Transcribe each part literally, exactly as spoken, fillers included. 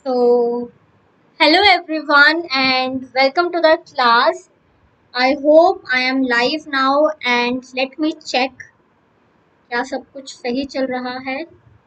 So, hello everyone and welcome to the class. I hope I am live now and let me check क्या सब कुछ सही चल रहा है.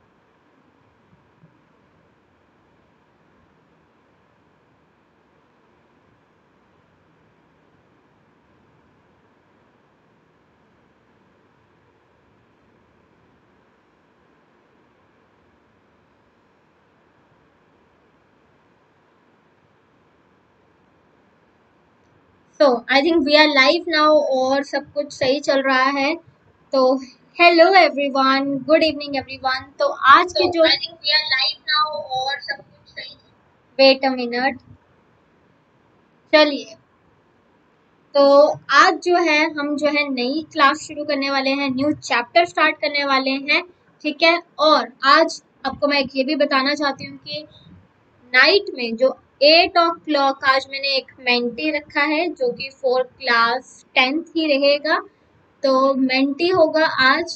So, I think we are live now और सब कुछ सही चल रहा है. तो hello everyone, good evening everyone. तो आज के जो I think we are live now और सब कुछ सही. Wait a minute. चलिए, तो आज जो है हम जो है नई क्लास शुरू करने वाले हैं, न्यू चैप्टर स्टार्ट करने वाले हैं. ठीक है. और आज आपको मैं ये भी बताना चाहती हूँ कि नाइट में जो एट ओ क्लॉक आज मैंने एक मेंटी रखा है जो कि फोर क्लास टेंथ ही रहेगा. तो मेंटी होगा आज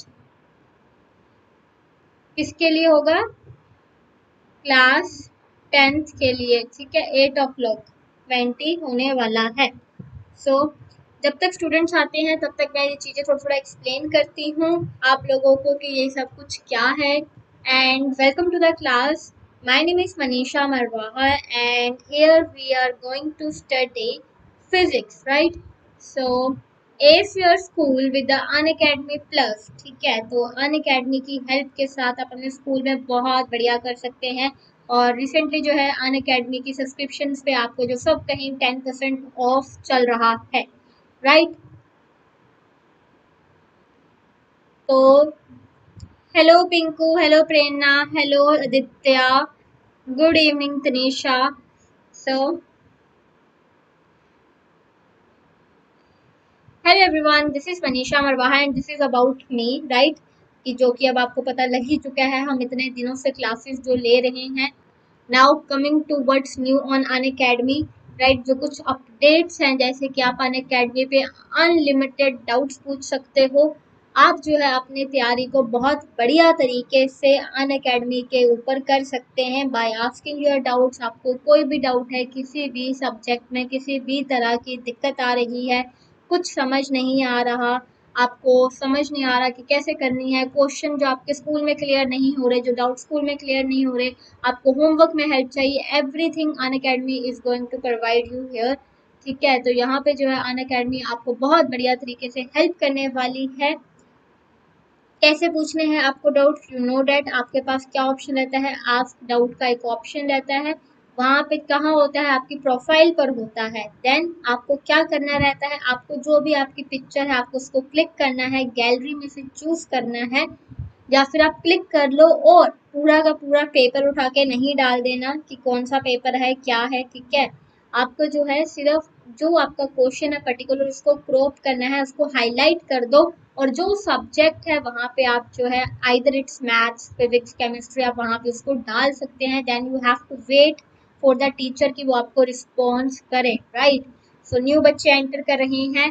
किसके लिए होगा? क्लास टेंथ के लिए. ठीक है. एट ओ क्लॉक मेंटी होने वाला है. सो so, जब तक स्टूडेंट्स आते हैं तब तक मैं ये चीज़ें थोड़ा थोड़ा एक्सप्लेन करती हूँ आप लोगों को कि ये सब कुछ क्या है. And welcome to the class. My name is Manisha Marwaha and here we are going to study physics, right? So, if your school with the Unacademy Plus, ठीक है, तो Unacademy की हेल्प के साथ आप अपने स्कूल में बहुत बढ़िया कर सकते हैं. और रिसेंटली जो है अनअकैडमी की सब्सक्रिप्शंस पे आपको जो सब कहीं टेन परसेंट ऑफ चल रहा है, राइट? तो hello Pinku, hello Prerna, hello Aditya, good evening Tanisha. So hello everyone, this is Manisha Marwaha and this is about me, right? कि जो कि अब आपको पता लग ही चुका है, हम इतने दिनों से क्लासेस जो ले रहे हैं. Now coming to what's new on Unacademy, right? जो कुछ अपडेट्स हैं, जैसे कि आप अनअकैडमी पे अनलिमिटेड डाउट्स पूछ सकते हो. आप जो है अपनी तैयारी को बहुत बढ़िया तरीके से अनअकैडमी के ऊपर कर सकते हैं बाय आस्किंग योर डाउट्स. आपको कोई भी डाउट है किसी भी सब्जेक्ट में, किसी भी तरह की दिक्कत आ रही है, कुछ समझ नहीं आ रहा, आपको समझ नहीं आ रहा कि कैसे करनी है, क्वेश्चन जो आपके स्कूल में क्लियर नहीं हो रहे, जो डाउट स्कूल में क्लियर नहीं हो रहे, आपको होमवर्क में हेल्प चाहिए, everything Unacademy is going to provide you here. ठीक है. तो यहाँ पे जो है अनअकैडमी आपको बहुत बढ़िया तरीके से हेल्प करने वाली है. कैसे पूछने हैं आपको डाउट? यू नो डैट आपके पास क्या ऑप्शन रहता है? आस्क डाउट का एक ऑप्शन रहता है. वहाँ पे कहाँ होता है? आपकी प्रोफाइल पर होता है. देन आपको क्या करना रहता है? आपको जो भी आपकी पिक्चर है आपको उसको क्लिक करना है, गैलरी में से चूज करना है, या फिर आप क्लिक कर लो और पूरा का पूरा पेपर उठा के नहीं डाल देना कि कौन सा पेपर है क्या है. ठीक है. आपको जो है सिर्फ जो आपका क्वेश्चन है पर्टिकुलर उसको क्रॉप करना है, उसको हाईलाइट कर दो और जो सब्जेक्ट है वहाँ पे आप जो है either it's maths, physics, chemistry, आप वहाँ पे उसको डाल सकते हैं. Then you have to wait for the teacher कि वो आपको रिस्पॉन्स करे, राइट? सो न्यू बच्चे एंटर कर रहे हैं.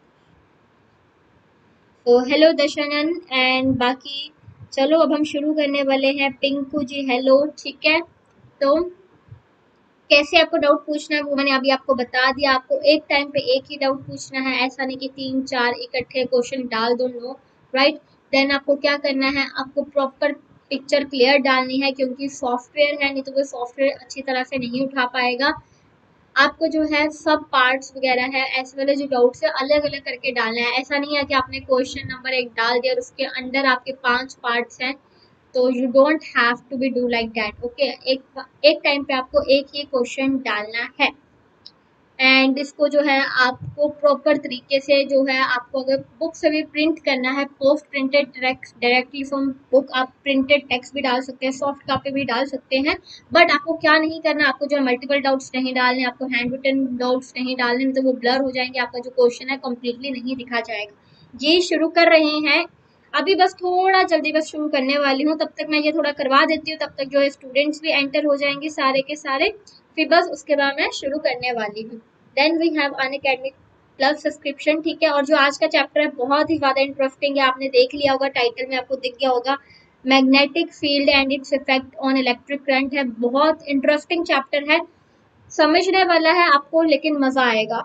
तो हेलो दशनन एंड बाकी. चलो अब हम शुरू करने वाले हैं. पिंकू जी हेलो. ठीक है. तो कैसे आपको डाउट पूछना है वो मैंने अभी आपको बता दिया. आपको एक टाइम पे एक ही डाउट पूछना है, ऐसा नहीं कि तीन चार इकट्ठे क्वेश्चन डाल दो. No, right? देन आपको क्या करना है? आपको प्रॉपर पिक्चर क्लियर डालनी है क्योंकि सॉफ्टवेयर है, नहीं तो वो सॉफ्टवेयर अच्छी तरह से नहीं उठा पाएगा. आपको जो है सब पार्ट्स वगैरह है एज वेल जो डाउट्स है अलग अलग करके डालना है. ऐसा नहीं है कि आपने क्वेश्चन नंबर एक डाल दिया और उसके अंदर आपके पांच पार्ट्स हैं. तो you don't have to be do like that. Okay. एक एक टाइम पे आपको एक ही क्वेश्चन डालना है. एंड इसको जो है आपको प्रॉपर तरीके से जो है आपको अगर बुक से भी प्रिंट करना है, post printed directly from book, आप प्रिंटेड टेक्स्ट भी डाल सकते हैं, सॉफ्ट कॉपी भी डाल सकते हैं. बट आपको क्या नहीं करना, आपको जो है मल्टीपल डाउट्स नहीं डालने, आपको हैंड रिटन डाउट्स नहीं डालने, तो वो ब्लर हो जाएंगे, आपका जो क्वेश्चन है कम्प्लीटली नहीं दिखा जाएगा. ये शुरू कर रहे हैं अभी, बस थोड़ा जल्दी बस शुरू करने वाली हूँ. तब तक मैं ये थोड़ा करवा देती हूँ, तब तक जो है स्टूडेंट्स भी एंटर हो जाएंगे सारे के सारे. फिर बस उसके बाद मैं शुरू करने वाली हूँ. Then we have Unacademy plus subscription. ठीक है. और जो आज का चैप्टर है बहुत ही ज़्यादा इंटरेस्टिंग है, आपने देख लिया होगा, टाइटल में आपको दिख गया होगा. Magnetic field and its effect on electric current है। बहुत इंटरेस्टिंग चैप्टर है, समझने वाला है आपको, लेकिन मजा आएगा,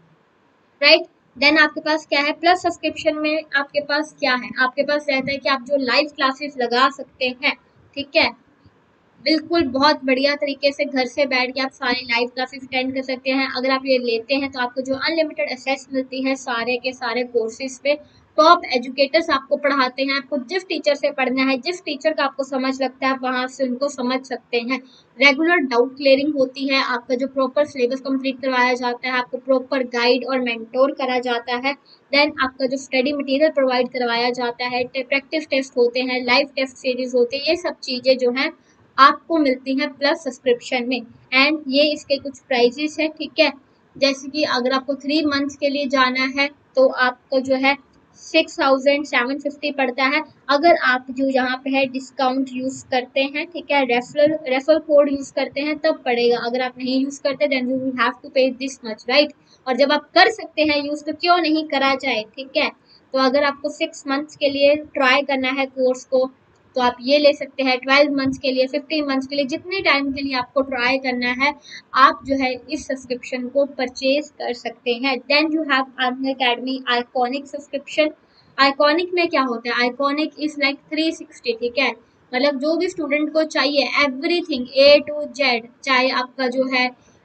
राइट। देन आपके पास क्या है, प्लस सब्सक्रिप्शन में आपके पास क्या है, आपके पास रहता है कि आप जो लाइव क्लासेस लगा सकते हैं, ठीक है, बिल्कुल बहुत बढ़िया तरीके से घर से बैठ के आप सारे लाइव क्लासेस अटेंड कर सकते हैं। अगर आप ये लेते हैं तो आपको जो अनलिमिटेड एक्सेस मिलती है सारे के सारे कोर्सेज पे, टॉप एजुकेटर्स आपको पढ़ाते हैं, आपको जिस टीचर से पढ़ना है, जिस टीचर का आपको समझ लगता है आप वहां से उनको समझ सकते हैं। रेगुलर डाउट क्लियरिंग होती है, आपका जो प्रॉपर सिलेबस कंप्लीट करवाया जाता है, आपको प्रॉपर गाइड और मेंटोर करा जाता है। देन आपका जो स्टडी मटेरियल प्रोवाइड करवाया जाता है, प्रैक्टिस टेस्ट होते हैं, लाइव टेस्ट सीरीज होती है, ये सब चीजें जो है आपको मिलती हैं प्लस सब्सक्रिप्शन में। एंड ये इसके कुछ प्राइजेस है, ठीक है, जैसे कि अगर आपको थ्री मंथ्स के लिए जाना है तो आपको जो है सिक्स थाउजेंड सेवन फिफ्टी पड़ता है। अगर आप जो यहाँ पे है डिस्काउंट यूज करते हैं, ठीक है, रेफरल रेफरल कोड यूज करते हैं तब पड़ेगा, अगर आप नहीं यूज करते then you will have to pay this much, right. और जब आप कर सकते हैं यूज तो क्यों नहीं करा जाए, ठीक है। तो अगर आपको सिक्स मंथ्स के लिए ट्राई करना है कोर्स को तो आप ये ले सकते हैं, ट्वेल्व मंथ्स के लिए, फिफ्टीन मंथ्स के लिए, जितने टाइम के लिए आपको ट्राई करना है आप जो है इस सब्सक्रिप्शन को परचेज कर सकते हैं। Then you have Unacademy iconic subscription. Iconic में क्या होता है, iconic is like three sixty, ठीक है, मतलब जो भी स्टूडेंट को चाहिए एवरीथिंग ए टू जेड, चाहे आपका जो है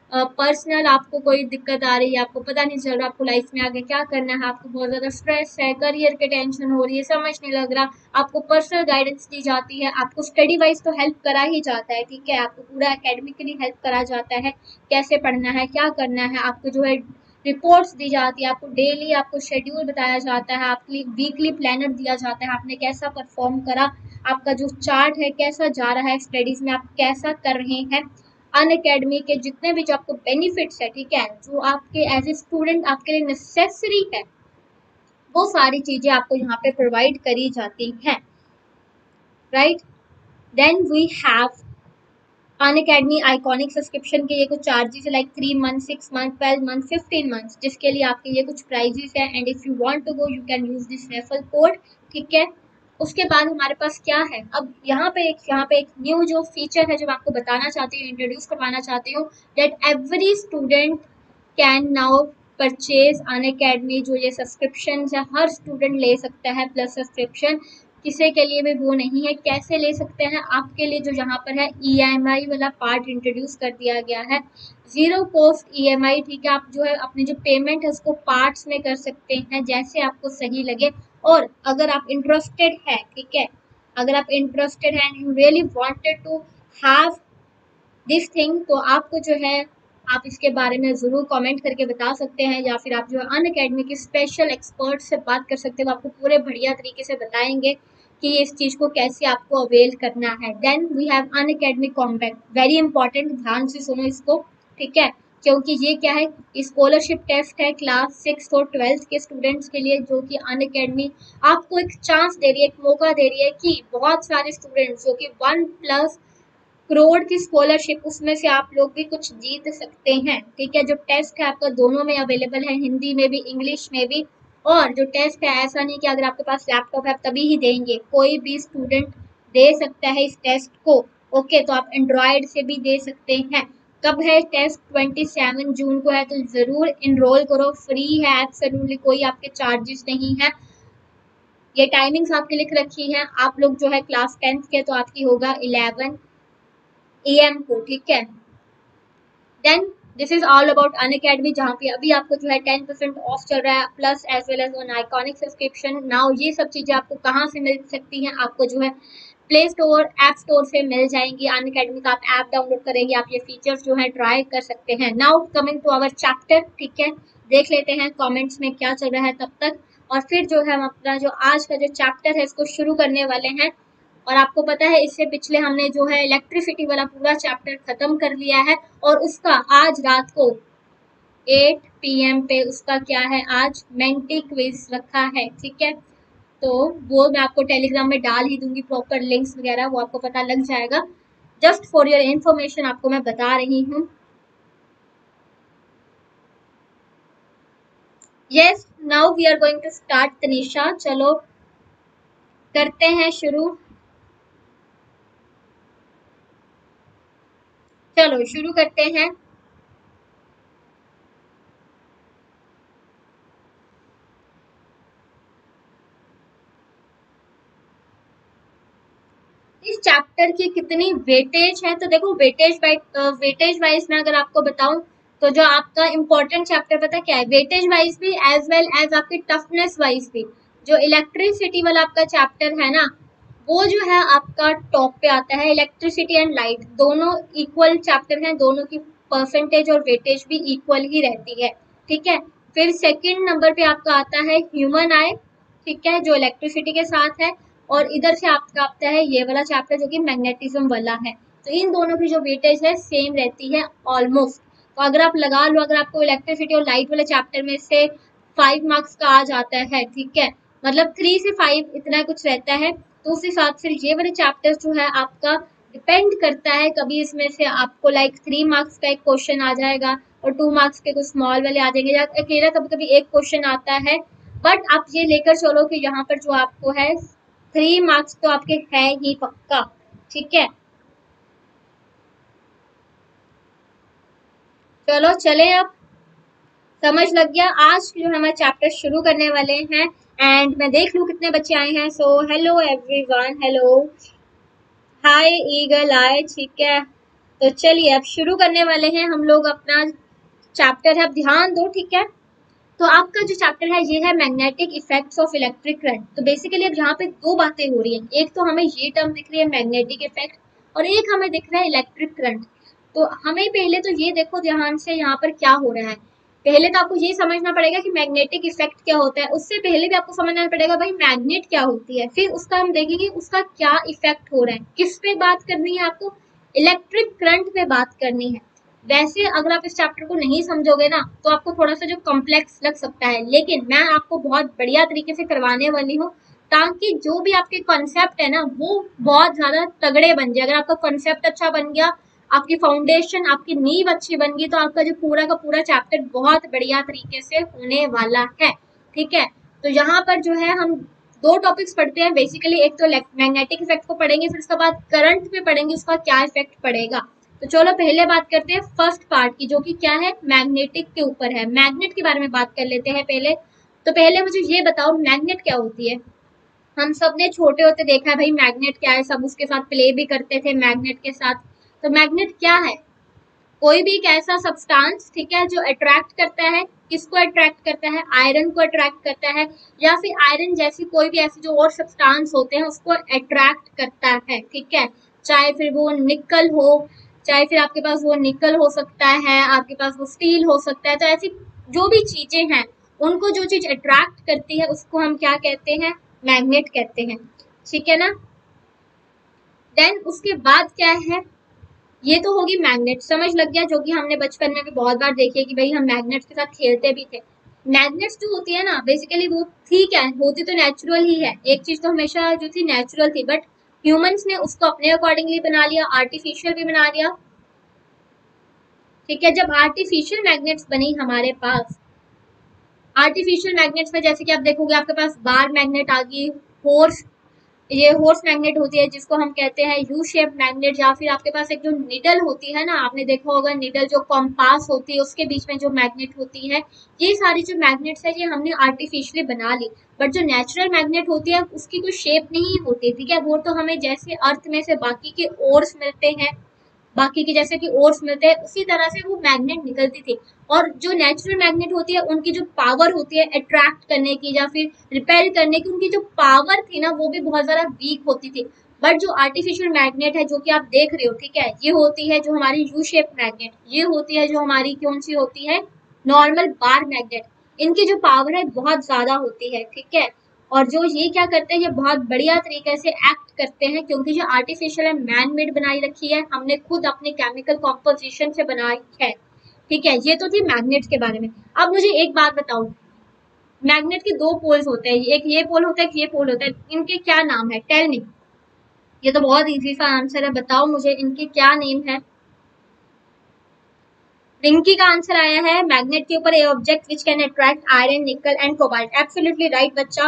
पर्सनल आपको कोई दिक्कत आ रही है, आपको पता नहीं चल रहा आपको लाइफ में आगे क्या करना है, आपको बहुत ज़्यादा स्ट्रेस है, करियर की टेंशन हो रही है, समझ नहीं लग रहा, आपको पर्सनल गाइडेंस दी जाती है, आपको स्टडी वाइज तो हेल्प करा ही जाता है, ठीक है, आपको पूरा एकेडमिकली हेल्प करा जाता है, कैसे पढ़ना है, क्या करना है, आपको जो है रिपोर्ट्स दी जाती है, आपको डेली आपको शेड्यूल बताया जाता है, आपके वीकली प्लानर दिया जाता है, आपने कैसा परफॉर्म करा, आपका जो चार्ट है कैसा जा रहा है स्टडीज में, आप कैसा कर रहे हैं। अनअकैडमी के जितने भी जो आपको बेनिफिट्स है, ठीक है, जो आपके एज ए स्टूडेंट आपके लिए नेसेसरी है, वो सारी चीजें आपको यहाँ पे प्रोवाइड करी जाती हैं, right. Then we have Unacademy iconic subscription के ये कुछ चार्जेस है, like three month, six month, twelve month, fifteen month, जिसके लिए आपके ये कुछ प्राइजेस है। And if you want to go you can use this referral code, ठीक है। उसके बाद हमारे पास क्या है, अब यहाँ पे एक यहाँ पे एक न्यू जो फीचर है जो मैं आपको बताना चाहती हूँ, इंट्रोड्यूस करवाना चाहती हूँ, that every student can now purchase Unacademy. जो ये सब्सक्रिप्शन है हर स्टूडेंट ले सकता है प्लस सब्सक्रिप्शन, किसी के लिए भी वो नहीं है। कैसे ले सकते हैं, आपके लिए जो यहाँ पर है ईएमआई वाला पार्ट इंट्रोड्यूस कर दिया गया है, जीरो कॉस्ट ईएमआई, ठीक है। आप जो है अपनी जो पेमेंट है उसको पार्ट्स में कर सकते हैं जैसे आपको सही लगे। और अगर आप इंटरेस्टेड है, ठीक है, अगर आप इंटरेस्टेड है and you really wanted to have this thing, तो आपको जो है आप इसके बारे में ज़रूर कमेंट करके बता सकते हैं, या फिर आप जो है अनअकैडमी के स्पेशल एक्सपर्ट से बात कर सकते हो, आपको पूरे बढ़िया तरीके से बताएंगे कि ये इस चीज़ को कैसे आपको अवेल करना है। Then we have Unacademy compact, very important, ध्यान से सुनो इसको, ठीक है, क्योंकि ये क्या है, स्कॉलरशिप टेस्ट है क्लास सिक्स और ट्वेल्थ के स्टूडेंट्स के लिए, जो कि अनअकैडमी आपको एक चांस दे रही है, एक मौका दे रही है कि बहुत सारे स्टूडेंट्स जो कि वन प्लस करोड़ की स्कॉलरशिप, उसमें से आप लोग भी कुछ जीत सकते हैं, ठीक है। जो टेस्ट है आपका दोनों में अवेलेबल है, हिंदी में भी इंग्लिश में भी। और जो टेस्ट है ऐसा नहीं कि अगर आपके पास लैपटॉप है आप तभी ही देंगे, कोई भी स्टूडेंट दे सकता है इस टेस्ट को, ओके। तो आप एंड्रॉयड से भी दे सकते हैं। कब है टेस्ट, ट्वेंटी सेवन जून को है, तो ज़रूर इनरोल करो, फ्री है एब्सोल्युटली, कोई आपके चार्जेस नहीं है। ये टाइमिंग्स आपके लिख रखी है, आप लोग जो है क्लास टेंथ के तो आपकी होगा इलेवन ए एम को, ठीक है। Then this is all about Unacademy, जहाँ पे अभी आपको जो है टेन परसेंट ऑफ चल रहा है, plus as well as on iconic subscription. Now ये सब चीज़ें आपको कहाँ से मिल सकती हैं, आपको जो है प्ले स्टोर, ऐप स्टोर से मिल जाएंगी। अनअकैडमी का आप ऐप डाउनलोड करेंगे, आप ये फीचर्स जो है ट्राई कर सकते हैं। Now coming to our chapter, ठीक है, देख लेते हैं कॉमेंट्स में क्या चल रहा है तब तक, और फिर जो है हम अपना जो आज का जो चैप्टर है इसको शुरू करने वाले हैं। और आपको पता है इससे पिछले हमने जो है इलेक्ट्रिसिटी वाला पूरा चैप्टर खत्म कर लिया है, और उसका आज रात को एट पी एम पे उसका क्या है, आज मेंटी क्विज रखा है, ठीक है। तो वो मैं आपको टेलीग्राम में डाल ही दूंगी, प्रॉपर लिंक्स वगैरह वो आपको पता लग जाएगा। जस्ट फॉर योर इंफॉर्मेशन आपको मैं बता रही हूँ। Yes, now we are going to start Tanisha, चलो करते हैं शुरू। चलो शुरू करते हैं। इस चैप्टर की कितनी वेटेज है, तो देखो वेटेज वाइज वेटेज वाइज मैं अगर आपको बताऊं तो जो आपका इम्पोर्टेंट चैप्टर पता क्या है, वेटेज वाइज भी एज वेल एज आपकी टफनेस वाइज भी, जो इलेक्ट्रिसिटी वाला आपका चैप्टर है ना, वो जो है आपका टॉप पे आता है। इलेक्ट्रिसिटी एंड लाइट दोनों इक्वल चैप्टर हैं, दोनों की परसेंटेज और वेटेज भी इक्वल ही रहती है, ठीक है। फिर सेकंड नंबर पे आपका आता है ह्यूमन आई, ठीक है, जो इलेक्ट्रिसिटी के साथ है, और इधर से आपका आता है ये वाला चैप्टर जो कि मैग्नेटिज्म वाला है। तो इन दोनों की जो वेटेज है सेम रहती है ऑलमोस्ट। तो अगर आप लगा लो, अगर आपको इलेक्ट्रिसिटी और लाइट वाले चैप्टर में से फाइव मार्क्स का आ जाता है, ठीक है, मतलब थ्री से फाइव इतना कुछ रहता है, तो उस हिसाब से ये वाले चैप्टर्स जो है आपका डिपेंड करता है, कभी इसमें से आपको लाइक थ्री मार्क्स का एक क्वेश्चन आ जाएगा और टू मार्क्स के कुछ स्मॉल वाले आ जाएंगे, या अकेला कभी कभी एक क्वेश्चन आता है। बट आप ये लेकर चलो कि यहाँ पर जो आपको है थ्री मार्क्स तो आपके है ही पक्का, ठीक है। चलो चले, अब समझ लग गया। आज जो हमारे चैप्टर शुरू करने वाले हैं, एंड मैं देख लूं कितने बच्चे आए हैं। So hello everyone, hello, hi eagle eye, ठीक है। तो चलिए अब शुरू करने वाले हैं हम लोग अपना चैप्टर है, अब ध्यान दो, ठीक है। तो आपका जो चैप्टर है ये है magnetic effects of electric current. तो बेसिकली अब यहाँ पे दो बातें हो रही हैं, एक तो हमें ये टर्म दिख रही है मैग्नेटिक इफेक्ट, और एक हमें दिख रहा है इलेक्ट्रिक करंट। तो हमें पहले तो ये देखो ध्यान से यहाँ पर क्या हो रहा है। पहले तो आपको ये समझना पड़ेगा कि मैग्नेटिक इफेक्ट क्या होता है, उससे पहले भी आपको समझना पड़ेगा भाई मैग्नेट क्या होती है, फिर उसका हम देखेंगे उसका क्या इफेक्ट हो रहा है। किस पे बात करनी है आपको, इलेक्ट्रिक करंट पे बात करनी है। वैसे अगर आप इस चैप्टर को नहीं समझोगे ना तो आपको थोड़ा सा जो कॉम्प्लेक्स लग सकता है, लेकिन मैं आपको बहुत बढ़िया तरीके से करवाने वाली हूँ, ताकि जो भी आपके कॉन्सेप्ट है ना वो बहुत ज्यादा तगड़े बन जाए। अगर आपका कॉन्सेप्ट अच्छा बन गया, आपकी फाउंडेशन, आपकी नींव अच्छी बन गई, तो आपका जो पूरा का पूरा चैप्टर बहुत बढ़िया तरीके से होने वाला है, ठीक है। तो यहाँ पर जो है हम दो टॉपिक्स पढ़ते हैं बेसिकली, एक तो मैग्नेटिक इफेक्ट को पढ़ेंगे, फिर उसके बाद करंट पे पढ़ेंगे उसका क्या इफेक्ट पड़ेगा। तो चलो पहले बात करते हैं फर्स्ट पार्ट की, जो कि क्या है, मैग्नेटिक के ऊपर है। मैग्नेट के बारे में बात कर लेते हैं पहले। तो पहले मुझे ये बताओ मैग्नेट क्या होती है। हम सब ने छोटे होते देखा है भाई मैग्नेट क्या है, सब उसके साथ प्ले भी करते थे मैग्नेट के साथ। तो मैग्नेट क्या है, कोई भी एक ऐसा सब्सटेंस, ठीक है, जो अट्रैक्ट करता है, किसको अट्रैक्ट करता है, आयरन को अट्रैक्ट करता है, या फिर आयरन जैसी कोई भी ऐसी जो और सब्सटेंस होते हैं उसको अट्रैक्ट करता है, ठीक है। चाहे फिर वो निकल हो, चाहे फिर आपके पास वो निकल हो सकता है, आपके पास वो स्टील हो सकता है। तो ऐसी जो भी चीजें हैं उनको जो चीज अट्रैक्ट करती है उसको हम क्या कहते हैं, मैग्नेट कहते हैं, ठीक है ना। देन उसके बाद क्या है, ये तो होगी मैग्नेट, समझ लग गया, जो कि हमने बचपन में भी बहुत बार देखी है कि भाई हम मैग्नेट्स के साथ खेलते भी थे। मैग्नेट्स जो होती है ना बेसिकली वो थी क्या, होती तो नेचुरल ही है, एक चीज तो हमेशा जो थी नेचुरल थी, बट ह्यूमंस ने उसको अपने अकॉर्डिंगली बना लिया, आर्टिफिशियल भी बना लिया, ठीक है। जब आर्टिफिशियल मैग्नेट्स बनी हमारे पास, आर्टिफिशियल मैग्नेट्स में जैसे कि आप देखोगे आपके पास बार मैग्नेट आ गई, होर्स, ये होर्स मैग्नेट होती है जिसको हम कहते हैं यू शेप मैग्नेट, या फिर आपके पास एक जो निडल होती है ना, आपने देखा होगा निडल जो कॉम्पास होती है उसके बीच में जो मैग्नेट होती है, ये सारी जो मैग्नेट्स है ये हमने आर्टिफिशियली बना ली। बट जो नेचुरल मैग्नेट होती है उसकी कोई शेप नहीं होती, ठीक है, वो तो हमें जैसे अर्थ में से बाकी के ओर्स मिलते हैं, बाकी के जैसे कि ओर्स मिलते हैं, उसी तरह से वो मैग्नेट निकलती थी। और जो नेचुरल मैग्नेट होती है उनकी जो पावर होती है अट्रैक्ट करने की या फिर रिपेल करने की, उनकी जो पावर थी ना वो भी बहुत ज्यादा वीक होती थी। बट जो आर्टिफिशियल मैग्नेट है जो कि आप देख रहे हो, ठीक है, ये होती है जो हमारी यू शेप मैग्नेट, ये होती है जो हमारी कौन सी होती है, नॉर्मल बार मैग्नेट। इनकी जो पावर है बहुत ज्यादा होती है, ठीक है। और जो ये क्या करते हैं, ये बहुत बढ़िया तरीके से एक्ट करते हैं, क्योंकि जो आर्टिफिशियल है मैन मेड बनाई रखी है, हमने खुद अपने केमिकल कॉम्पोजिशन से बनाई है, ठीक है। ये तो थी मैग्नेट्स के बारे में। अब मुझे एक बात बताओ, मैग्नेट के दो पोल्स होते हैं, एक ये पोल होता है, एक ये पोल होता है, इनके क्या नाम है, टेल मी। ये तो बहुत इजी सा आंसर है, बताओ मुझे इनके क्या नेम है। रिंकी का आंसर आया है मैग्नेट के ऊपर, a object which can attract iron, nickel and cobalt. Absolutely right बच्चा।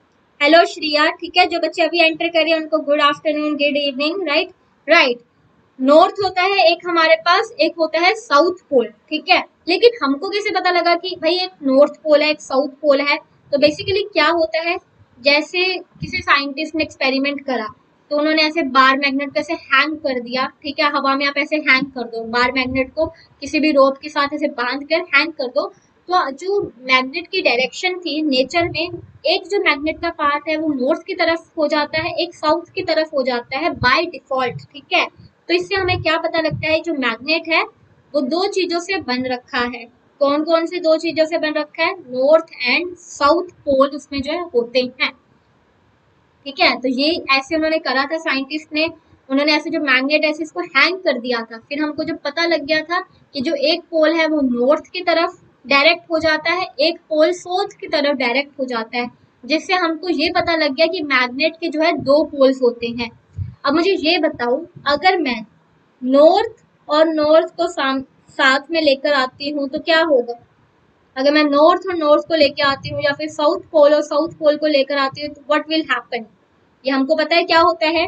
हेलो श्रिया, ठीक है, जो बच्चे अभी एंटर कर रहे हैं उनको good afternoon, good evening, right right. North होता है एक हमारे पास, एक होता है साउथ पोल, ठीक है। लेकिन हमको कैसे पता लगा कि भाई एक नॉर्थ पोल है एक साउथ पोल है? तो बेसिकली क्या होता है, जैसे किसी साइंटिस्ट ने एक्सपेरिमेंट करा, तो उन्होंने ऐसे बार मैग्नेट को ऐसे हैंग कर दिया, ठीक है। हवा में आप ऐसे हैंग कर दो बार मैग्नेट को, किसी भी रोप के साथ ऐसे बांध कर हैंग कर दो, तो जो मैग्नेट की डायरेक्शन थी नेचर में, एक जो मैग्नेट का पार्ट है वो नॉर्थ की तरफ हो जाता है, एक साउथ की तरफ हो जाता है बाय डिफॉल्ट, ठीक है। तो इससे हमें क्या पता लगता है, जो मैग्नेट है वो दो चीजों से बन रखा है। कौन कौन से दो चीजों से बन रखा है? नॉर्थ एंड साउथ पोल उसमें जो है होते हैं, ठीक है। तो ये ऐसे उन्होंने करा था साइंटिस्ट ने, उन्होंने ऐसे जो मैग्नेट ऐसे इसको हैंग कर दिया था, फिर हमको जब पता लग गया था कि जो एक पोल है वो नॉर्थ की तरफ डायरेक्ट हो जाता है, एक पोल साउथ की तरफ डायरेक्ट हो जाता है, जिससे हमको ये पता लग गया कि मैग्नेट के जो है दो पोल्स होते हैं। अब मुझे ये बताओ, अगर मैं नॉर्थ और नॉर्थ को साथ में लेकर आती हूँ तो क्या होगा? अगर मैं नॉर्थ और नॉर्थ को लेकर आती हूँ या फिर साउथ पोल और साउथ पोल को लेकर आती हूँ, तो व्हाट विल हैपन? ये हमको पता है क्या होता है,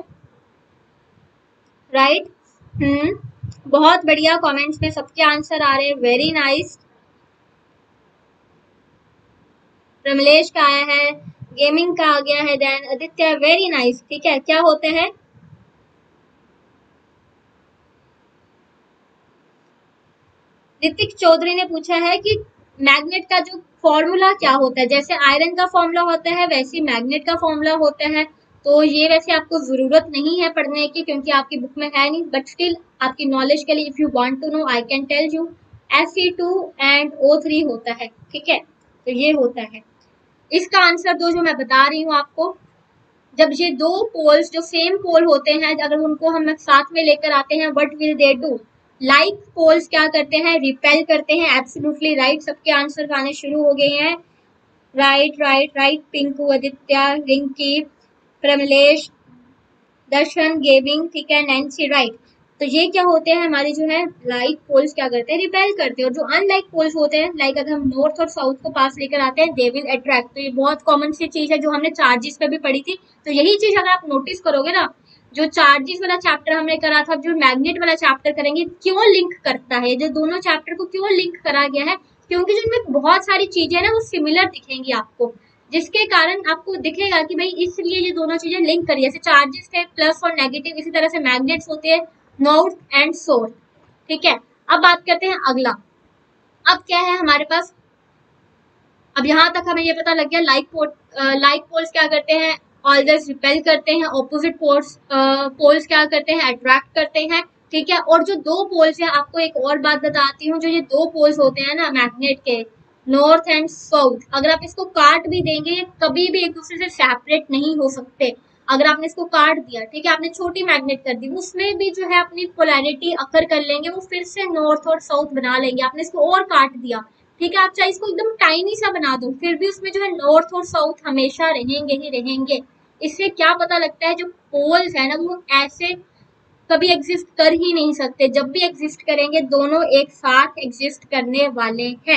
राइट? हम्म बहुत बढ़िया, कमेंट्स में सबके आंसर आ रहे हैं, वेरी नाइस। प्रमलेश का आया है, गेमिंग का आ गया है, देन आदित्य, वेरी नाइस, ठीक है। क्या होते हैं? ऋतिक चौधरी ने पूछा है कि मैग्नेट का जो फॉर्मूला क्या होता है, जैसे आयरन का फॉर्मूला होता है वैसे मैग्नेट का फॉर्मूला होता है। तो ये वैसे आपको जरूरत नहीं है पढ़ने की क्योंकि आपकी बुक में है नहीं, बट स्टिल आपकी नॉलेज के लिए if you want to know I can tell you, F E two and O three होता है, ठीक है। तो ये होता है। इसका आंसर दो जो मैं बता रही हूँ आपको, जब ये दो पोल्स जो सेम पोल होते हैं, अगर उनको हम साथ में लेकर आते हैं, what will they do? Like poles क्या करते हैं? रिपेल करते हैं। एब्सोल्युटली राइट, सबके आंसर आने शुरू हो गए हैं। Right right right, Pinku, Aditya, Rinki, Pramlesh, Darshan, gaming, ठीक है, नैन्सी, राइट। तो ये क्या होते हैं हमारे जो है लाइक पोल्स क्या करते हैं? रिपेल करते हैं। और जो अनलाइक पोल्स होते हैं, लाइक अगर हम नॉर्थ और साउथ को पास लेकर आते हैं, दे विल अट्रैक्ट। तो ये बहुत कॉमन सी चीज है जो हमने चार्जेस पे भी पढ़ी थी। तो यही चीज अगर आप नोटिस करोगे ना, जो चार्जेस वाला चैप्टर हमने करा था, जो मैग्नेट वाला चैप्टर करेंगे, क्यों लिंक करता है, जो दोनों चैप्टर को क्यों लिंक करा गया है? क्योंकि जिनमें बहुत सारी चीजें ना वो सिमिलर दिखेंगी आपको, जिसके कारण आपको दिखेगा कि भाई इसलिए ये दोनों चीजें लिंक करी। जैसे चार्जेस थे प्लस और नेगेटिव, इसी तरह से मैग्नेट्स होते हैं नॉर्थ एंड साउथ, ठीक है। अब बात करते हैं अगला। अब क्या है हमारे पास? अब यहाँ तक हमें ये पता लग गया लाइक पोल, लाइक पोल्स क्या करते हैं? ऑलवेज रिपेल करते हैं। ऑपोजिट पोल्स पोल्स क्या करते हैं? अट्रैक्ट करते हैं, ठीक है। और जो दो पोल्स हैं, आपको एक और बात बताती हूँ, जो ये दो पोल्स होते हैं ना मैग्नेट के, नॉर्थ एंड साउथ, अगर आप इसको काट भी देंगे कभी भी एक दूसरे से सेपरेट नहीं हो सकते। अगर आपने इसको काट दिया, ठीक है, आपने छोटी मैग्नेट कर दी, उसमें भी जो है अपनी पोलैरिटी अकर कर लेंगे, वो फिर से नॉर्थ और साउथ बना लेंगे। आपने इसको और काट दिया, ठीक है, आप चाहे इसको एकदम टाइनी सा बना दो, फिर भी उसमें जो है नॉर्थ और साउथ हमेशा रहेंगे ही रहेंगे। इससे क्या पता लगता है, जो पोल्स है ना वो ऐसे कभी एग्जिस्ट कर ही नहीं सकते। जब भी एग्जिस्ट करेंगे दोनों एक साथ एग्जिस्ट करने वाले हैं।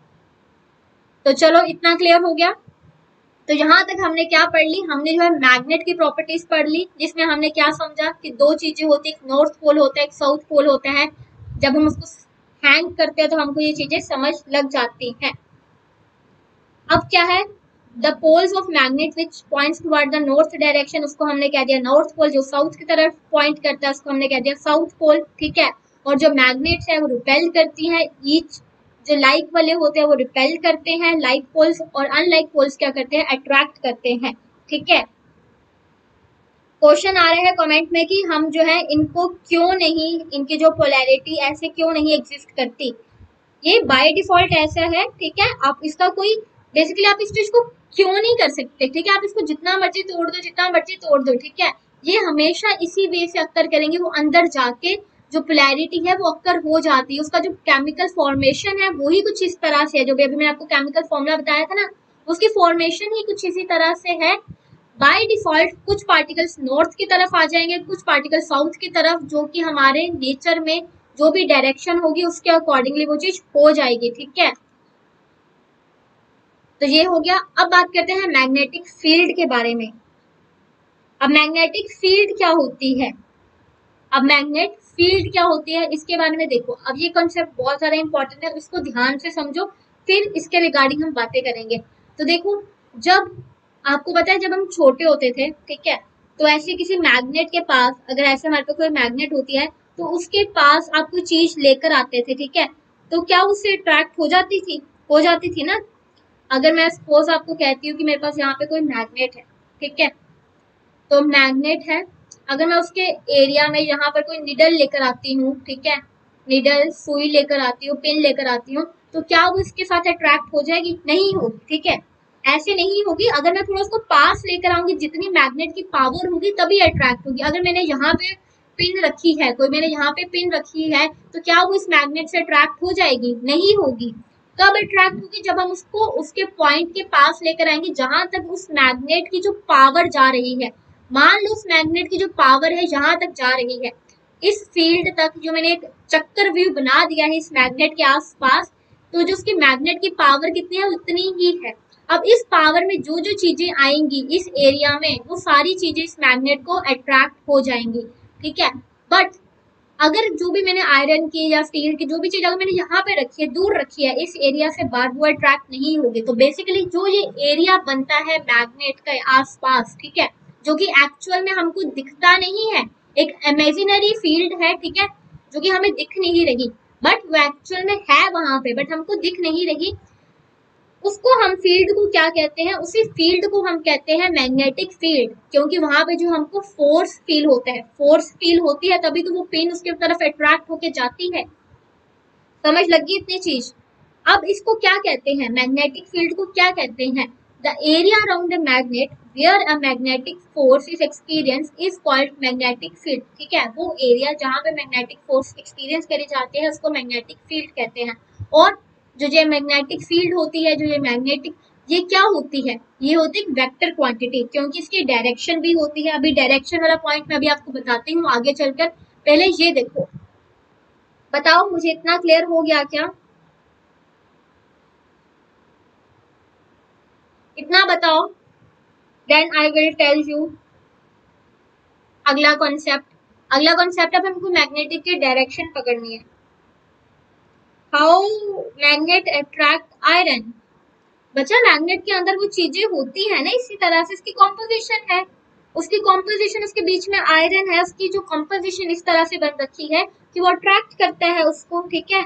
तो चलो इतना क्लियर हो गया। तो यहाँ तक हमने क्या पढ़ ली? हमने जो है मैग्नेट की प्रॉपर्टीज पढ़ ली, जिसमें हमने क्या समझा कि दो चीजें होती है, एक नॉर्थ पोल होता है, एक साउथ पोल होता है। जब हम उसको हैंग करते हैं तो हमको ये चीजें समझ लग जाती हैं। अब क्या है? The poles of magnet which points toward the north direction, उसको हमने कह दिया नॉर्थ पोल। जो साउथ की तरफ पॉइंट करता है उसको हमने कह दिया साउथ पोल, ठीक है। और जो मैग्नेट्स है वो रिपेल करती हैं, ईच जो लाइक वाले होते हैं वो रिपेल करते हैं लाइक पोल्स, और अनलाइक पोल्स क्या करते हैं? अट्रैक्ट करते हैं, ठीक है। क्वेश्चन आ रहे हैं कमेंट में कि हम जो है इनको क्यों नहीं, इनकी जो पोलैरिटी ऐसे क्यों नहीं एग्जिस्ट करती? ये बाय डिफॉल्ट ऐसा है, ठीक है। आप इसका कोई बेसिकली आप इस चीज को क्यों नहीं कर सकते, ठीक है। आप इसको जितना मर्जी तोड़ दो, जितना मर्जी तोड़ दो, ठीक है, ये हमेशा इसी वे से अक्कर करेंगे। वो अंदर जाके जो पोलैरिटी है वो अक्कर हो जाती है। उसका जो केमिकल फॉर्मेशन है वही कुछ इस तरह से है, जो भी अभी मैंने आपको केमिकल फॉर्मूला बताया था ना, उसकी फॉर्मेशन ही कुछ इसी तरह से है। बाय डिफॉल्ट कुछ पार्टिकल्स नॉर्थ की तरफ आ जाएंगे, कुछ पार्टिकल साउथ की तरफ, जो कि हमारे नेचर में जो भी डायरेक्शन होगी उसके अकॉर्डिंगली वो चीज हो जाएगी, ठीक है। तो ये हो गया। अब बात करते हैं मैग्नेटिक फील्ड के बारे में। अब मैग्नेटिक फील्ड क्या होती है? अब मैग्नेट फील्ड क्या होती है इसके बारे में देखो। अब ये कॉन्सेप्ट बहुत ज्यादा इंपॉर्टेंट है, इसको ध्यान से समझो, फिर इसके रिगार्डिंग हम बातें करेंगे। तो देखो, जब आपको पता है जब हम छोटे होते थे, ठीक है, तो ऐसे किसी मैग्नेट के पास, अगर ऐसे हमारे पास कोई मैग्नेट होती है तो उसके पास आप कोई चीज लेकर आते थे, ठीक है, तो क्या उससे अट्रैक्ट हो जाती थी? हो जाती थी ना। अगर मैं सपोज आपको कहती हूँ कि मेरे पास यहाँ पे कोई मैग्नेट है, ठीक है, तो मैग्नेट है, अगर मैं उसके एरिया में यहाँ पर कोई निडल लेकर आती हूँ, ठीक है, निडल सुई लेकर आती हूँ, पिन लेकर आती हूँ, तो क्या वो इसके साथ अट्रैक्ट हो जाएगी? नहीं होगी, ठीक है, ऐसे नहीं होगी। अगर मैं थोड़ा उसको पास लेकर आऊंगी, जितनी मैग्नेट की पावर होगी तभी अट्रैक्ट होगी। अगर मैंने यहाँ पे पिन रखी है, कोई मैंने यहाँ पे पिन रखी है, तो क्या वो इस मैग्नेट से अट्रैक्ट हो जाएगी? नहीं होगी। कब अट्रैक्ट होगी? जब हम उसको उसके पॉइंट के पास लेकर आएंगे जहां तक उस मैग्नेट की जो पावर जा रही है। मान लो उस मैग्नेट की जो पावर है यहाँ तक जा रही है, इस फील्ड तक, जो मैंने एक चक्कर व्यू बना दिया है इस मैग्नेट के आसपास, तो जो उसकी मैग्नेट की पावर कितनी है? उतनी ही है। अब इस पावर में जो जो चीजें आएंगी इस एरिया में, वो सारी चीजें इस मैग्नेट को अट्रैक्ट हो जाएंगी, ठीक है। बट अगर जो भी मैंने आयरन की या स्टील की जो भी चीज अगर मैंने यहाँ पे रखी है, दूर रखी है इस एरिया से बाहर, वो अट्रैक्ट नहीं होगी। तो बेसिकली जो ये एरिया बनता है मैग्नेट के आसपास, ठीक है, जो कि एक्चुअल में हमको दिखता नहीं है, एक इमेजिनरी फील्ड है, ठीक है, जो कि हमें दिख नहीं रही, बट वो एक्चुअल में है वहां पे, बट हमको दिख नहीं रही, उसको हम फील्ड को क्या कहते हैं? उसी फील्ड को हम कहते हैं मैग्नेटिक फील्ड, क्योंकि वहां पे जो हमको फोर्स फील होता है, फोर्स फील होती है तभी तो वो पिन उसके तरफ अट्रैक्ट होके जाती है। समझ लगी इतनी चीज? अब इसको क्या कहते हैं? मैग्नेटिक फील्ड को क्या कहते हैं? The area around a magnet where a magnetic force is experience is called magnetic field, ठीक है, वो एरिया जहां पे मैग्नेटिक फोर्स एक्सपीरियंस करे जाते हैं उसको मैग्नेटिक फील्ड कहते हैं। और जो ये मैग्नेटिक फील्ड होती है, जो ये मैग्नेटिक, ये क्या होती है? ये होती है वेक्टर क्वांटिटी, क्योंकि इसकी डायरेक्शन भी होती है। अभी डायरेक्शन वाला पॉइंट मैं अभी आपको बताती हूँ आगे चलकर, पहले ये देखो, बताओ मुझे इतना क्लियर हो गया क्या? इतना बताओ, then I will tell you अगला कॉन्सेप्ट। अगला कॉन्सेप्ट अब हमको मैग्नेटिक की डायरेक्शन पकड़नी है। How magnet attract iron. बच्चा, मैग्नेट के अंदर वो चीजें होती है ना, इसी तरह से इसकी कॉम्पोजिशन है, उसकी कॉम्पोजिशन, उसके बीच में आयरन है, उसकी जो कॉम्पोजिशन इस तरह से बन रखी है कि वो अट्रैक्ट करता है उसको, ठीक है।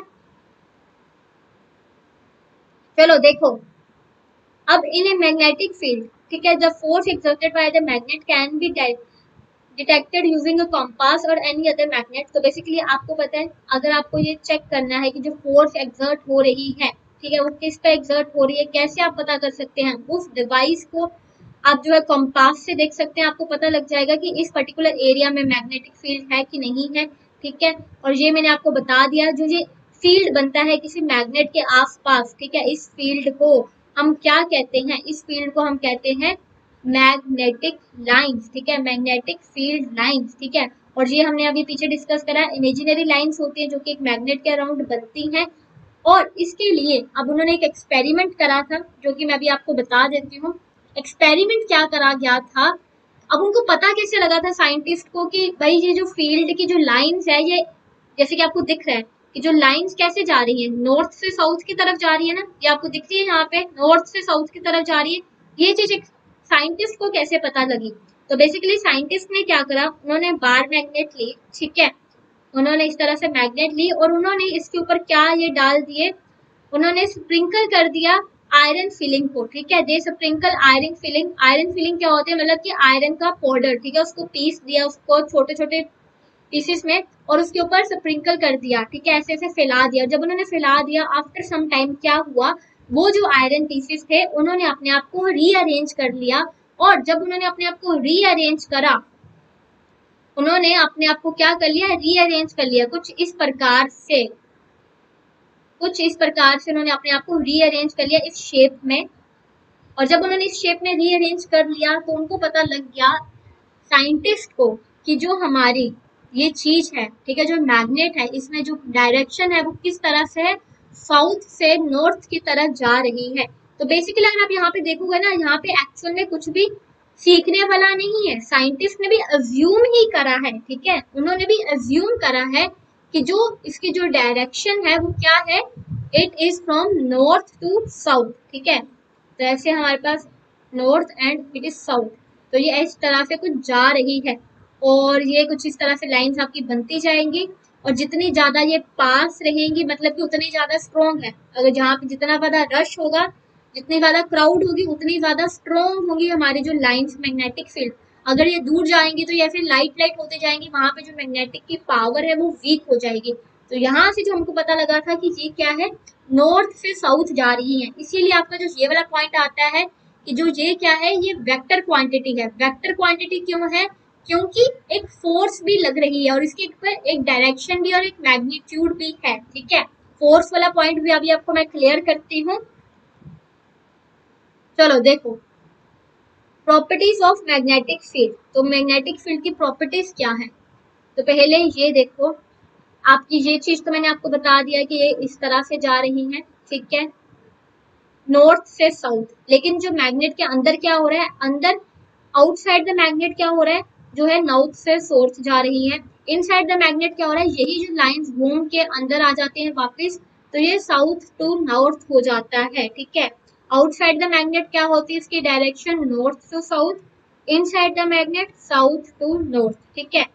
चलो देखो, अब इन ए मैग्नेटिक फील्ड, ठीक है, the force exerted by the magnet can be detected using a compass और एनी अदर मैग्नेट। तो बेसिकली आपको पता है, अगर आपको ये चेक करना है कि जो फोर्स एक्सर्ट हो रही है, ठीक है, वो किस पे एक्सर्ट हो रही है, कैसे आप पता कर सकते हैं? उस डिवाइस को आप जो है कंपास से देख सकते हैं, आपको पता लग जाएगा कि इस पर्टिकुलर एरिया में मैग्नेटिक फील्ड है कि नहीं है, ठीक है। और ये मैंने आपको बता दिया, जो ये फील्ड बनता है किसी मैग्नेट के आसपास, ठीक है, इस फील्ड को हम क्या कहते हैं? इस फील्ड को हम कहते हैं मैग्नेटिक लाइंस, ठीक है, मैग्नेटिक फील्ड लाइंस, ठीक है। और ये हमने अभी पीछे डिस्कस करा, इमेजिनरी लाइंस होती है जो कि एक मैग्नेट के अराउंड बनती हैं। और इसके लिए अब उन्होंने एक एक्सपेरिमेंट करा था, जो कि मैं अभी आपको बता देती हूँ। एक्सपेरिमेंट क्या करा गया था? अब उनको पता कैसे लगा था साइंटिस्ट को कि भाई ये जो फील्ड की जो लाइंस है, ये जैसे कि आपको दिख रहा है कि जो लाइंस कैसे जा रही है, नॉर्थ से साउथ की तरफ जा रही है ना, ये आपको दिख रही है यहाँ पे, नॉर्थ से साउथ की तरफ जा रही है। ये चीज साइंटिस्ट को कैसे पता लगी? तो बेसिकली साइंटिस्ट ने क्या करा, उन्होंने बार मैग्नेट ली, ठीक है, उन्होंने इस तरह से मैग्नेट ली और उन्होंने इसके ऊपर क्या ये डाल दिए, उन्होंने स्प्रिंकल कर दिया आयरन फिलिंग को, ठीक है, they sprinkle iron filling. Iron filling क्या होती है? मतलब कि आयरन का पाउडर, ठीक है, उसको पीस दिया, उसको छोटे छोटे पीसेस में, और उसके ऊपर स्प्रिंकल कर दिया, ठीक है, ऐसे ऐसे फैला दिया। जब उन्होंने फैला दिया, आफ्टर सम टाइम क्या हुआ, वो जो आयरन पीसेस थे उन्होंने अपने आप को रीअरेंज कर लिया। और जब उन्होंने अपने आप को रीअरेंज करा, उन्होंने अपने आप को क्या कर लिया? रीअरेंज कर लिया, कुछ इस प्रकार से, कुछ इस प्रकार से उन्होंने अपने आप को रीअरेंज कर लिया इस शेप में। और जब उन्होंने इस शेप में रीअरेंज कर लिया तो उनको पता लग गया साइंटिस्ट को कि जो हमारी ये चीज है, ठीक है, जो मैग्नेट है, इसमें जो डायरेक्शन है वो किस तरह से है? साउथ से नॉर्थ की तरफ जा रही है। तो बेसिकली अगर आप यहाँ पे देखोगे ना, यहाँ पे एक्चुअल में कुछ भी सीखने वाला नहीं है, साइंटिस्ट ने भी अज्यूम ही करा है, ठीक है, उन्होंने भी अज्यूम करा है कि जो इसकी जो डायरेक्शन है वो क्या है, it is from north to south, ठीक है। तो ऐसे हमारे पास north and it is south, तो ये इस तरह से कुछ जा रही है और ये कुछ इस तरह से लाइंस आपकी बनती जाएंगी और जितनी ज्यादा ये पास रहेंगी मतलब कि उतनी ज्यादा स्ट्रॉन्ग है। अगर जहाँ पे जितना ज्यादा रश होगा, जितनी ज्यादा क्राउड होगी, उतनी ज्यादा स्ट्रॉन्ग होगी हमारी जो लाइंस मैग्नेटिक फील्ड। अगर ये दूर जाएंगी तो ये ऐसे लाइट लाइट होते जाएंगी, वहां पे जो मैग्नेटिक की पावर है वो वीक हो जाएगी। तो यहाँ से जो हमको पता लगा था कि ये क्या है, नॉर्थ से साउथ जा रही है, इसीलिए आपका जो ये वाला पॉइंट आता है कि जो ये क्या है, ये वेक्टर क्वांटिटी है। वेक्टर क्वांटिटी क्यों है, क्योंकि एक फोर्स भी लग रही है और इसके ऊपर एक डायरेक्शन भी और एक मैग्नीट्यूड भी है, ठीक है। फोर्स वाला पॉइंट भी अभी आपको मैं क्लियर करती हूँ। चलो देखो, प्रॉपर्टीज ऑफ मैग्नेटिक फील्ड। तो मैग्नेटिक फील्ड की प्रॉपर्टीज क्या है, तो पहले ये देखो, आपकी ये चीज तो मैंने आपको बता दिया कि ये इस तरह से जा रही है, ठीक है, नॉर्थ से साउथ। लेकिन जो मैग्नेट के अंदर क्या हो रहा है, अंदर आउटसाइड द मैग्नेट क्या हो रहा है, जो है नॉर्थ से साउथ जा रही है। इनसाइड द मैग्नेट क्या हो रहा है, यही जो लाइंस घूम के अंदर आ जाते हैं वापस, तो ये साउथ टू नॉर्थ हो जाता है, ठीक है। आउटसाइड द मैग्नेट क्या होती है, इसकी direction north to south, inside the magnet south to north, ठीक है।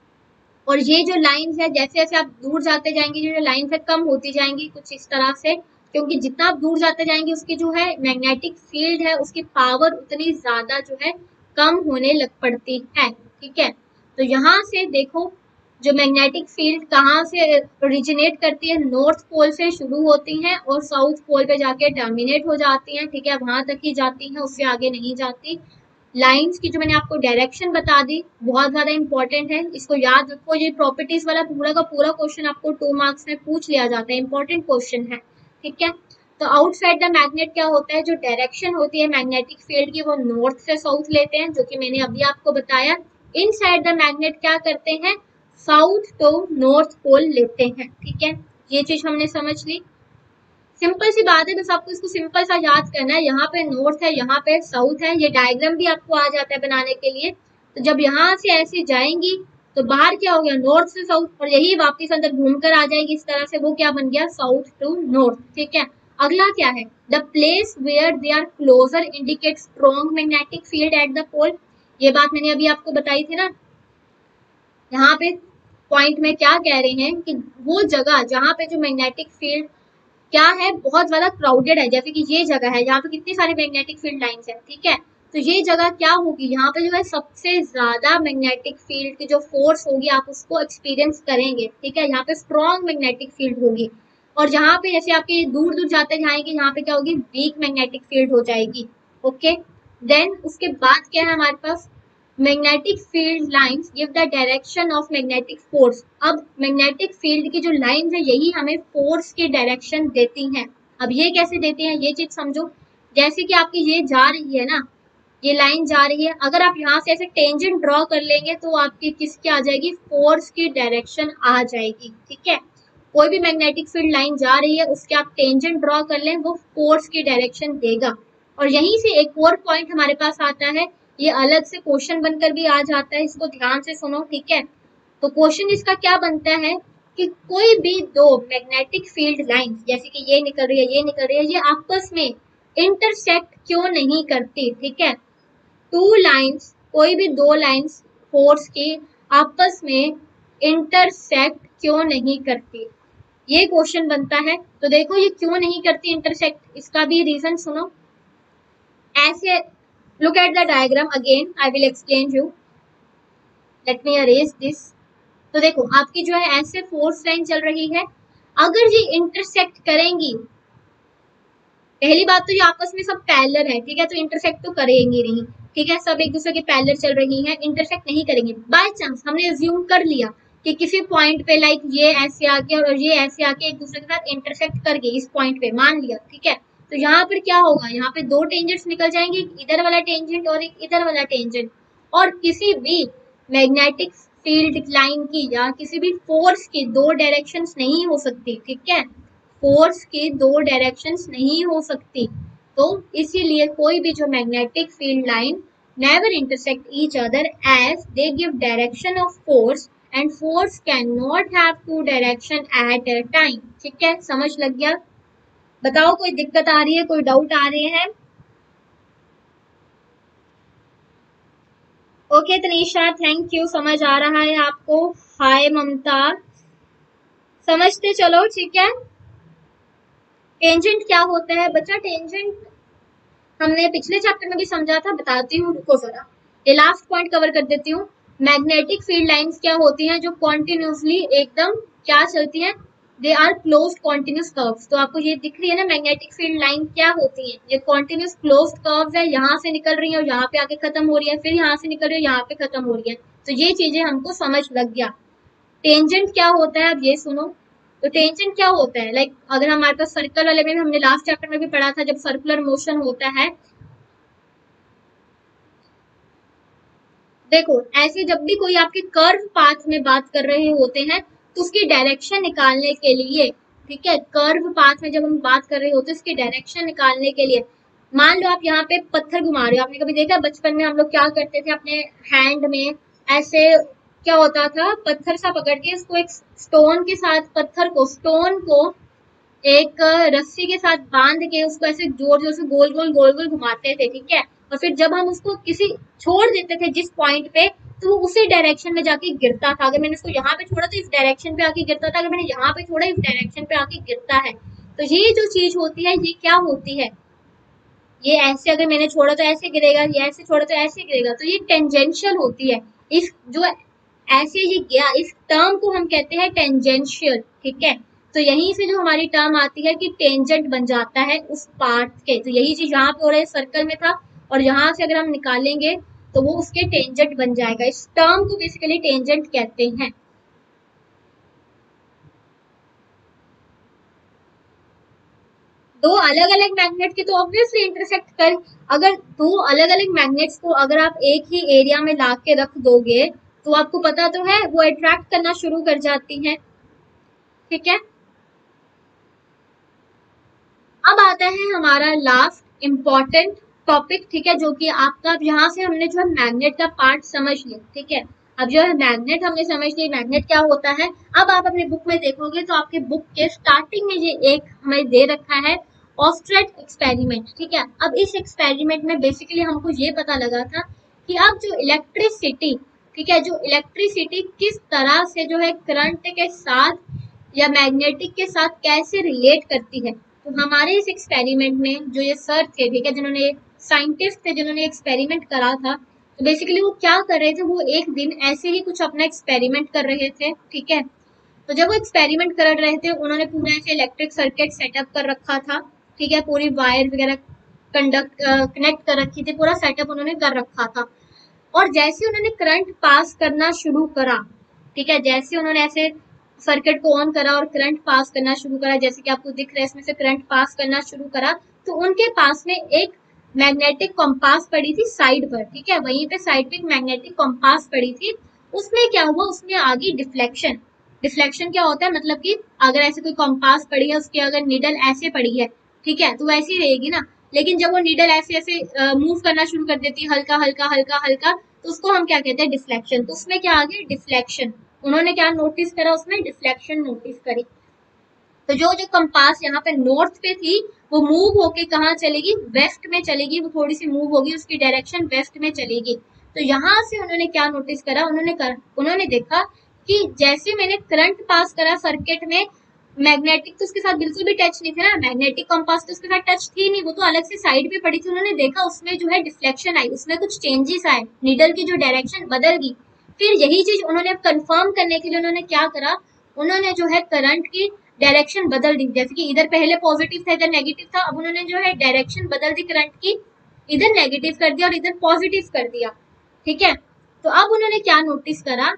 और ये जो लाइंस है, जैसे जैसे आप दूर जाते जाएंगे, जो लाइंस है कम होती जाएंगी कुछ इस तरह से, क्योंकि जितना आप दूर जाते जाएंगे उसकी जो है मैग्नेटिक फील्ड है उसकी पावर उतनी ज्यादा जो है कम होने लग पड़ती है, ठीक है। तो यहाँ से देखो, जो मैग्नेटिक फील्ड कहाँ से ओरिजिनेट करती है, नॉर्थ पोल से शुरू होती हैं और साउथ पोल पे जाके टर्मिनेट हो जाती हैं, ठीक है, वहां तक ही जाती हैं, उससे आगे नहीं जाती। लाइंस की जो मैंने आपको डायरेक्शन बता दी बहुत ज्यादा इंपॉर्टेंट है, इसको याद रखो। ये प्रॉपर्टीज वाला पूरा का पूरा क्वेश्चन आपको टू मार्क्स में पूछ लिया जाता है, इंपॉर्टेंट क्वेश्चन है, ठीक है। तो आउटसाइड द मैग्नेट क्या होता है, जो डायरेक्शन होती है मैग्नेटिक फील्ड की वो नॉर्थ से साउथ लेते हैं, जो कि मैंने अभी आपको बताया। इनसाइड द मैग्नेट क्या करते हैं, साउथ टू नॉर्थ पोल लेते हैं, ठीक है। ये चीज हमने समझ ली, सिंपल सी बात है, बस आपको इसको सिंपल सा याद करना है। यहाँ पे नॉर्थ है, यहाँ पे साउथ है, ये डायग्राम भी आपको आ जाता है बनाने के लिए। तो जब यहाँ से ऐसे जाएंगी तो बाहर क्या हो गया, नॉर्थ से साउथ, और यही वापस अंदर घूमकर आ जाएगी इस तरह से, वो क्या बन गया, साउथ टू नॉर्थ, ठीक है। अगला क्या है, the place where they are closer indicate strong magnetic field at the pole. ये बात मैंने अभी आपको बताई थी ना। यहाँ पे पॉइंट में क्या कह रहे हैं कि वो जगह जहाँ पे जो मैग्नेटिक फील्ड क्या है, बहुत ज्यादा क्राउडेड है, जैसे कि ये जगह है यहाँ पे कितनी सारी मैग्नेटिक फील्ड लाइंस है, ठीक है। तो ये जगह क्या होगी, यहाँ पे जो है सबसे ज्यादा मैग्नेटिक फील्ड की जो फोर्स होगी आप उसको एक्सपीरियंस करेंगे, ठीक है। यहाँ पे स्ट्रॉन्ग मैग्नेटिक फील्ड होगी और जहाँ पे जैसे आपके दूर दूर जाते जाएंगे यहाँ पे क्या होगी, वीक मैग्नेटिक फील्ड हो जाएगी, ओके। देन उसके बाद क्या है हमारे पास, magnetic field lines give the direction of magnetic force. अब मैग्नेटिक फील्ड की जो लाइंस है यही हमें फोर्स की डायरेक्शन देती हैं। अब ये कैसे देती हैं ये चीज समझो, जैसे कि आपकी ये जा रही है ना, ये लाइन जा रही है, अगर आप यहाँ से ऐसे टेंजेंट ड्रॉ कर लेंगे तो आपकी किसकी आ जाएगी, फोर्स की डायरेक्शन आ जाएगी, ठीक है। कोई भी मैग्नेटिक फील्ड लाइन जा रही है उसके आप टेंजेंट ड्रॉ कर लें, वो फोर्स की डायरेक्शन देगा। और यहीं से एक और पॉइंट हमारे पास आता है, ये अलग से क्वेश्चन बनकर भी आ जाता है, इसको ध्यान से सुनो, ठीक है। तो क्वेश्चन इसका क्या बनता है कि कोई भी दो मैग्नेटिक फील्ड लाइंस, जैसे कि ये निकल रही है ये निकल रही है, ये आपस में इंटरसेक्ट क्यों नहीं करती, ठीक है। टू लाइंस, कोई भी दो लाइंस फोर्स की आपस में इंटरसेक्ट क्यों नहीं करती, ये क्वेश्चन बनता है। तो देखो ये क्यों नहीं करती इंटरसेक्ट, इसका भी रीजन सुनो। ऐसे look at the diagram again, I will explain you, let me erase this। तो देखो आपकी जो है ऐसे फोर्स लाइन चल रही है, अगर ये इंटरसेक्ट करेंगी, पहली बात तो ये आपस में सब पैरेलल है, ठीक है, तो इंटरसेक्ट तो करेंगी नहीं, ठीक है, सब एक दूसरे के पैरेलल चल रही हैं, इंटरसेक्ट नहीं करेंगे। बाय चांस हमने अज्यूम कर लिया कि किसी पॉइंट पे लाइक ये ऐसे आके और ये ऐसे आके एक दूसरे के साथ इंटरसेक्ट कर गई इस पॉइंट पे, मान लिया, ठीक है। तो यहाँ पर क्या होगा, यहाँ पे दो टेंजेंट्स निकल जाएंगे, एक इधर वाला टेंजेंट और एक इधर वाला टेंजेंट, और किसी भी मैग्नेटिक फील्ड लाइन की या किसी भी फोर्स की दो डायरेक्शंस नहीं हो सकती, ठीक है, फोर्स की दो डायरेक्शंस नहीं हो सकती। तो इसीलिए कोई भी जो magnetic field line never intersect each other as they give direction of force and force cannot have two direction at a time। ठीक है, समझ लग गया? बताओ कोई दिक्कत आ रही है, कोई डाउट आ रहे हैं? ओके तनीषा, थैंक यू, समझ आ रहा है आपको। हाय ममता, समझते चलो, ठीक है। टेंजेंट क्या होता है बच्चा? टेंजेंट हमने पिछले चैप्टर में भी समझा था, बताती हूँ, रुको जरा, ये लास्ट पॉइंट कवर कर देती हूँ। मैग्नेटिक फील्ड लाइंस क्या होती हैं? जो कॉन्टिन्यूसली एकदम क्या चलती हैं? They are closed continuous curves. तो आपको ये दिख रही है ना मैग्नेटिक फील्ड लाइन क्या होती है? ये कॉन्टिन्यूस क्लोज्ड कर्व्स है, यहाँ से निकल रही है और यहाँ पे आके खत्म हो रही है, फिर यहाँ से निकल रही है, यहाँ पे खत्म हो रही है। तो ये चीजें हमको समझ लग गया। टेंजेंट क्या होता है अब ये सुनो। तो टेंजेंट क्या होता है? लाइक like, अगर हमारे पास सर्कल वाले में भी हमने लास्ट चैप्टर में भी पढ़ा था, जब सर्कुलर मोशन होता है, देखो ऐसे जब भी कोई आपके कर्व पाथ में बात कर रहे होते हैं तो उसकी डायरेक्शन निकालने के लिए, ठीक है, कर्व पाथ में जब हम बात कर रहे होते हैं उसकी डायरेक्शन निकालने के लिए, मान लो आप यहाँ पे पत्थर घुमा रहे हो। आपने कभी देखा बचपन में हम लोग क्या करते थे? अपने हैंड में ऐसे क्या होता था, पत्थर सा पकड़ के इसको एक स्टोन के साथ, पत्थर को, स्टोन को एक रस्सी के साथ बांध के उसको ऐसे जोर जोर से गोल गोल गोल गोल घुमाते थे, ठीक है। और फिर जब हम उसको किसी छोड़ देते थे जिस पॉइंट पे, तो वो उसी डायरेक्शन में जाके गिरता था। अगर मैंने इसको यहाँ पे छोड़ा तो इस डायरेक्शन पे आके गिरता था, अगर मैंने यहाँ पे छोड़ा इस डायरेक्शन पे आके गिरता है। तो ये जो चीज होती है ये क्या होती है? ये ऐसे अगर मैंने छोड़ा तो ऐसे गिरेगा, ये ऐसे छोड़ा तो ऐसे गिरेगा, तो ये टेंजेंशियल होती है। इस जो ऐसे ये गया, इस टर्म को हम कहते हैं टेंजेंशियल, ठीक है। तो यहीं से जो हमारी टर्म आती है कि टेंजेंट बन जाता है उस पार्ट के। तो यही चीज यहाँ पे हो रहा है, सर्कल में था और यहाँ से अगर हम निकालेंगे तो वो उसके टेंजेंट बन जाएगा। इस टर्म को बेसिकली टेंजेंट कहते हैं। दो अलग अलग मैग्नेट के तो ऑब्वियसली इंटरसेक्ट कर, अगर दो अलग अलग मैग्नेट्स को अगर आप एक ही एरिया में ला के रख दोगे तो आपको पता तो है वो अट्रैक्ट करना शुरू कर जाती हैं, ठीक है। अब आता है हमारा लास्ट इम्पॉर्टेंट टॉपिक, ठीक है, जो कि आपका, अब यहाँ से हमने जो है मैग्नेट का पार्ट समझ लिया, ठीक है। अब जो है मैग्नेट हमने समझ लिया, मैग्नेट क्या होता है। अब आप अपने बुक में देखोगे तो आपके बुक के स्टार्टिंग में ये एक हमें दे रखा है ऑस्ट्रेट एक्सपेरिमेंट, ठीक है। अब इस एक्सपेरिमेंट में बेसिकली हमको ये पता लगा था कि अब जो इलेक्ट्रिसिटी, ठीक है, जो इलेक्ट्रिसिटी किस तरह से जो है करंट के साथ या मैग्नेटिक के साथ कैसे रिलेट करती है। तो हमारे इस एक्सपेरिमेंट में जो ये सर थे, ठीक है, जिन्होंने, साइंटिस्ट थे जिन्होंने एक्सपेरिमेंट करा था, तो बेसिकली वो क्या कर रहे थे, वो एक दिन ऐसे ही कुछ अपना एक्सपेरिमेंट कर रहे थे, ठीक है। तो जब वो एक्सपेरिमेंट कर रहे थे उन्होंने पूरा ऐसे इलेक्ट्रिक सर्किट सेटअप कर रखा था, ठीक है, पूरी वायर वगैरह कंडक्ट कनेक्ट कर रखी थी, पूरा सेटअप उन्होंने कर रखा था। और जैसे उन्होंने करंट पास करना शुरू करा, ठीक है, जैसे उन्होंने ऐसे सर्किट को ऑन करा और करंट पास करना शुरू करा, जैसे कि आपको दिख रहा है इसमें से करंट पास करना शुरू करा, तो उनके पास में एक मैग्नेटिक कंपास पड़ी थी साइड पर, ठीक है, वहीं पे साइड पे एक मैग्नेटिक कंपास पड़ी थी। उसमें क्या हुआ, उसमें आ गई डिफ्लेक्शन। डिफ्लेक्शन क्या होता है, मतलब कि अगर ऐसे कोई कंपास पड़ी है, उसकी अगर निडल ऐसे पड़ी है, ठीक है, तो वैसी रहेगी ना। लेकिन जब वो निडल ऐसे ऐसे मूव करना शुरू कर देती है, हल्का हल्का हल्का हल्का, तो उसको हम क्या कहते हैं, डिफ्लेक्शन। तो उसमें क्या आ गया, डिफ्लेक्शन। उन्होंने क्या नोटिस करा, उसमें डिफ्लेक्शन नोटिस करी। तो जो जो कंपास यहाँ पे नॉर्थ पे थी वो मूव होके कहाँ चलेगी, वेस्ट में चलेगी। वो थोड़ी सी मूव होगी, उसकी डायरेक्शन वेस्ट में चलेगी। तो यहाँ से उन्होंने क्या नोटिस करा, उन्होंने कर, उन्होंने देखा कि जैसे मैंने करंट पास करा सर्किट में, मैग्नेटिक तो उसके साथ बिल्कुल भी टच नहीं था ना, मैग्नेटिक कंपास तो उसके साथ टच थी नहीं, वो तो अलग से साइड पे पड़ी थी। उन्होंने देखा उसमें जो है डिफ्लेक्शन आई, उसमें कुछ चेंजेस आए, नीडल की जो डायरेक्शन बदल गई। फिर यही चीज उन्होंने कंफर्म करने के लिए उन्होंने क्या करा, उन्होंने जो है करंट की डायरेक्शन बदल दी। जैसे कि इधर पहले पॉजिटिव था, इधर नेगेटिव था, अब उन्होंने जो है डायरेक्शन बदल दी करंट की, इधर नेगेटिव कर दिया और इधर पॉजिटिव कर दिया, ठीक है। तो अब उन्होंने क्या नोटिस करा,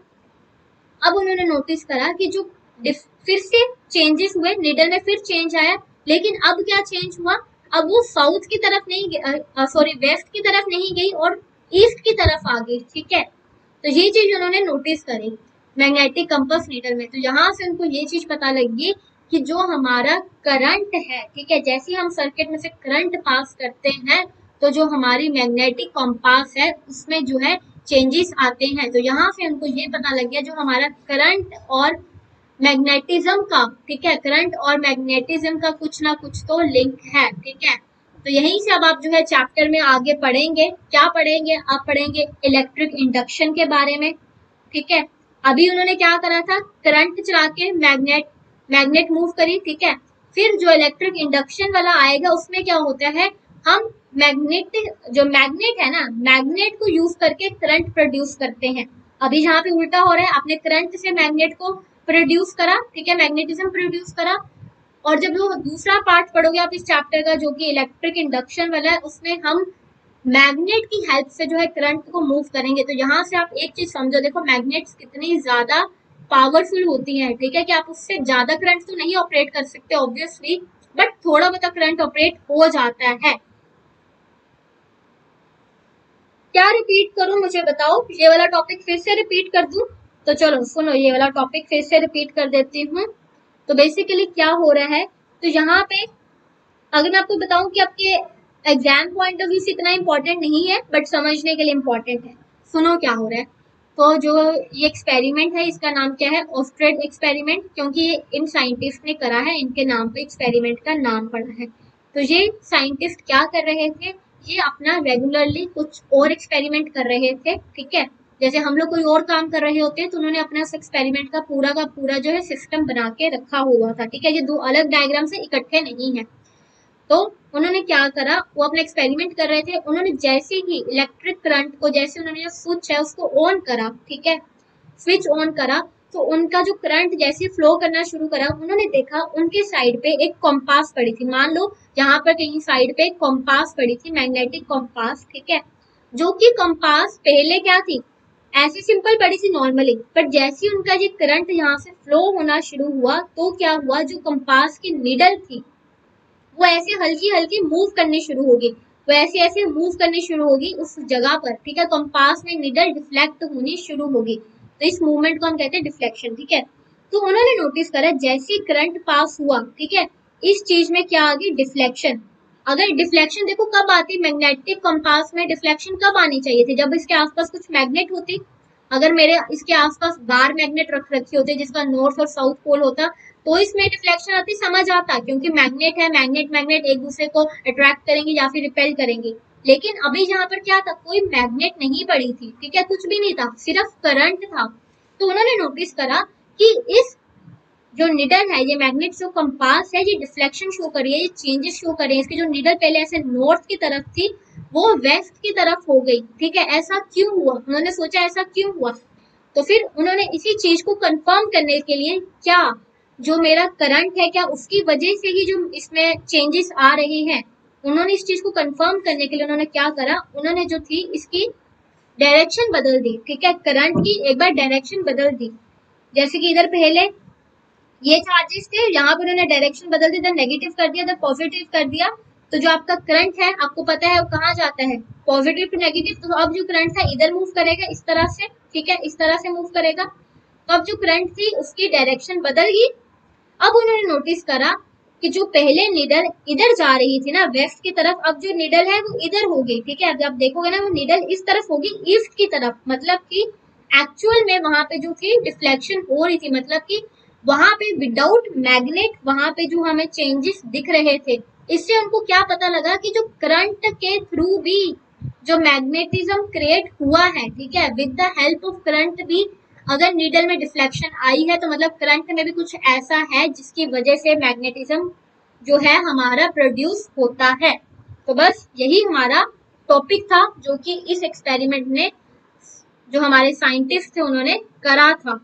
अब उन्होंने नोटिस करा कि जो फिर से चेंजेस हुए, निडल में फिर चेंज आया, लेकिन अब क्या चेंज हुआ, अब वो साउथ की तरफ नहीं, सॉरी वेस्ट की तरफ नहीं गई और ईस्ट की तरफ आ गई, ठीक है। तो ये चीज उन्होंने नोटिस करी मैग्नेटिक कंपास नीडल में। तो यहाँ से उनको ये चीज पता लगी कि जो हमारा करंट है, ठीक है, जैसे हम सर्किट में से करंट पास करते हैं तो जो हमारी मैग्नेटिक कंपास है उसमें जो है चेंजेस आते हैं। तो यहाँ से हमको ये पता लग गया जो हमारा करंट और मैग्नेटिज्म का, ठीक है, करंट और मैग्नेटिज्म का कुछ ना कुछ तो लिंक है, ठीक है। तो यहीं से अब आप जो है चैप्टर में आगे पढ़ेंगे, क्या पढ़ेंगे, आप पढ़ेंगे इलेक्ट्रिक इंडक्शन के बारे में, ठीक है। अभी उन्होंने क्या करा था, करंट चला के मैग्नेट मैग्नेट मूव करी, ठीक है। फिर जो इलेक्ट्रिक इंडक्शन वाला आएगा उसमें क्या होता है, हम मैग्नेट जो मैग्नेट है ना, मैग्नेट को यूज करके करंट प्रोड्यूस करते हैं। अभी जहाँ पे उल्टा हो रहा है, आपने करंट से मैग्नेट को प्रोड्यूस करा, ठीक है, मैग्नेटिज्म प्रोड्यूस करा। और जब वो दूसरा पार्ट पढ़ोगे आप इस चैप्टर का जो कि इलेक्ट्रिक इंडक्शन वाला है, उसमें हम मैग्नेट की हेल्प से जो है करंट को मूव करेंगे। तो यहाँ से आप एक चीज समझो, देखो मैग्नेट्स कितनी ज्यादा पावरफुल होती है, ठीक है, कि आप उससे ज्यादा करंट तो नहीं ऑपरेट कर सकते ऑब्वियसली, बट थोड़ा बहुत करंट ऑपरेट हो जाता है। क्या रिपीट करूं, मुझे बताओ, ये वाला टॉपिक फिर से रिपीट कर दूं? तो चलो सुनो, ये वाला टॉपिक फिर से रिपीट कर देती हूँ। तो बेसिकली क्या हो रहा है, तो यहाँ पे अगर मैं आपको बताऊं कि आपके एग्जाम पॉइंट ऑफ व्यू से इतना इंपॉर्टेंट नहीं है, बट समझने के लिए इंपॉर्टेंट है। सुनो क्या हो रहा है। तो जो ये एक्सपेरिमेंट है इसका नाम क्या है, ऑस्ट्रेड एक्सपेरिमेंट, क्योंकि ये इन साइंटिस्ट ने करा है, इनके नाम पे एक्सपेरिमेंट का नाम पड़ा है। तो ये साइंटिस्ट क्या कर रहे थे, ये अपना रेगुलरली कुछ और एक्सपेरिमेंट कर रहे थे, ठीक है। जैसे हम लोग कोई और काम कर रहे होते हैं तो उन्होंने अपना उस एक्सपेरिमेंट का पूरा का पूरा जो है सिस्टम बना के रखा हुआ था, ठीक है। ये दो अलग डायग्राम से इकट्ठे नहीं है। तो उन्होंने क्या करा, वो अपना एक्सपेरिमेंट कर रहे थे, उन्होंने जैसे ही इलेक्ट्रिक करंट को, जैसे उन्होंने जो स्विच है उसको ऑन करा, ठीक है, स्विच ऑन करा, तो उनका जो करंट जैसे फ्लो करना शुरू करा, उन्होंने देखा उनके साइड पे एक कॉम्पास पड़ी थी। मान लो यहाँ पर कहीं साइड पे एक कॉम्पास पड़ी थी, मैग्नेटिक कॉम्पास, ठीक है, जो कि कॉम्पास पहले क्या थी, ऐसी सिंपल पड़ी थी नॉर्मली, बट जैसे ही उनका ये करंट यहाँ से फ्लो होना शुरू हुआ तो क्या हुआ, जो कंपास की नीडल थी वो ऐसे हल्की हल्की मूव करनी शुरू होगी, वो ऐसे ऐसे मूव करनी शुरू होगी उस जगह पर, ठीक है, कंपास में नीडल डिफ्लेक्ट होनी शुरू होगी। तो इस मूवमेंट को हम कहते हैं डिफ्लेक्शन, ठीक है। तो उन्होंने नोटिस करा जैसे करंट पास हुआ, ठीक है, इस चीज में क्या आ गई, डिफ्लेक्शन। अगर डिफ्लेक्शन देखो कब आती, मैग्नेटिक कंपास में डिफ्लेक्शन कब आनी चाहिए थी, जब इसके आसपास कुछ मैग्नेट होती। अगर मेरे इसके आसपास बार मैग्नेट रख रखे होते जिसका नॉर्थ और साउथ पोल होता तो इसमें डिफ्लेक्शन आती, समझ आता, क्योंकि मैग्नेट है, मैग्नेट मैग्नेट एक दूसरे को अट्रैक्ट करेंगे या फिर रिपेल करेंगे। लेकिन अभी यहाँ पर क्या था, कोई मैग्नेट नहीं पड़ी थी, ठीक है, कुछ भी नहीं था, सिर्फ करंट था। तो उन्होंने नोटिस करा कि इस जो निडल है, ये मैग्नेट जो कंपास है, ये डिफ्लेक्शन शो कर रही है, ये चेंजेस शो कर रही है। इसकी जो निडल पहले ऐसे नॉर्थ की तरफ थी वो वेस्ट की तरफ हो गई, ठीक है। ऐसा क्यों हुआ, उन्होंने सोचा ऐसा क्यों हुआ। तो फिर उन्होंने इसी चीज को कंफर्म करने के लिए, क्या जो मेरा करंट है क्या उसकी वजह से ही जो इसमें चेंजेस आ रहे हैं, उन्होंने इस चीज को कंफर्म करने के लिए उन्होंने क्या करा, उन्होंने जो थी इसकी डायरेक्शन बदल दी, ठीक है, करंट की एक बार डायरेक्शन बदल दी। जैसे कि इधर पहले ये चार्जेस थे, यहाँ पर उन्होंने डायरेक्शन बदल दी, इधर नेगेटिव कर दिया, इधर पॉजिटिव कर दिया। तो जो आपका करंट है आपको पता है वो कहाँ जाता है, पॉजिटिव टू नेगेटिव। तो अब जो करंट था इधर मूव करेगा इस तरह से, ठीक है, इस तरह से मूव करेगा। तो अब जो करंट थी उसकी डायरेक्शन बदल गई। अब उन्होंने नोटिस करा कि जो पहले निडल इधर जा रही थी ना वेस्ट की तरफ, अब जो निडल है वो इधर हो गई, ठीक है। अब आप देखोगे ना वो निडल इस तरफ होगी, ईस्ट की तरफ, मतलब कि एक्चुअल में वहां पे जो थी डिफ्लेक्शन हो रही थी, मतलब कि वहां पे विदाउट मैग्नेट वहां पे जो हमें चेंजेस दिख रहे थे। इससे उनको क्या पता लगा कि जो करंट के थ्रू भी जो मैग्नेटिज्म क्रिएट हुआ है, ठीक है, with the help of current भी अगर नीडल में डिफ्लेक्शन आई है तो मतलब करंट में भी कुछ ऐसा है जिसकी वजह से मैग्नेटिज्म जो है हमारा प्रोड्यूस होता है। तो बस यही हमारा टॉपिक था जो कि इस एक्सपेरिमेंट ने जो हमारे साइंटिस्ट थे उन्होंने करा था।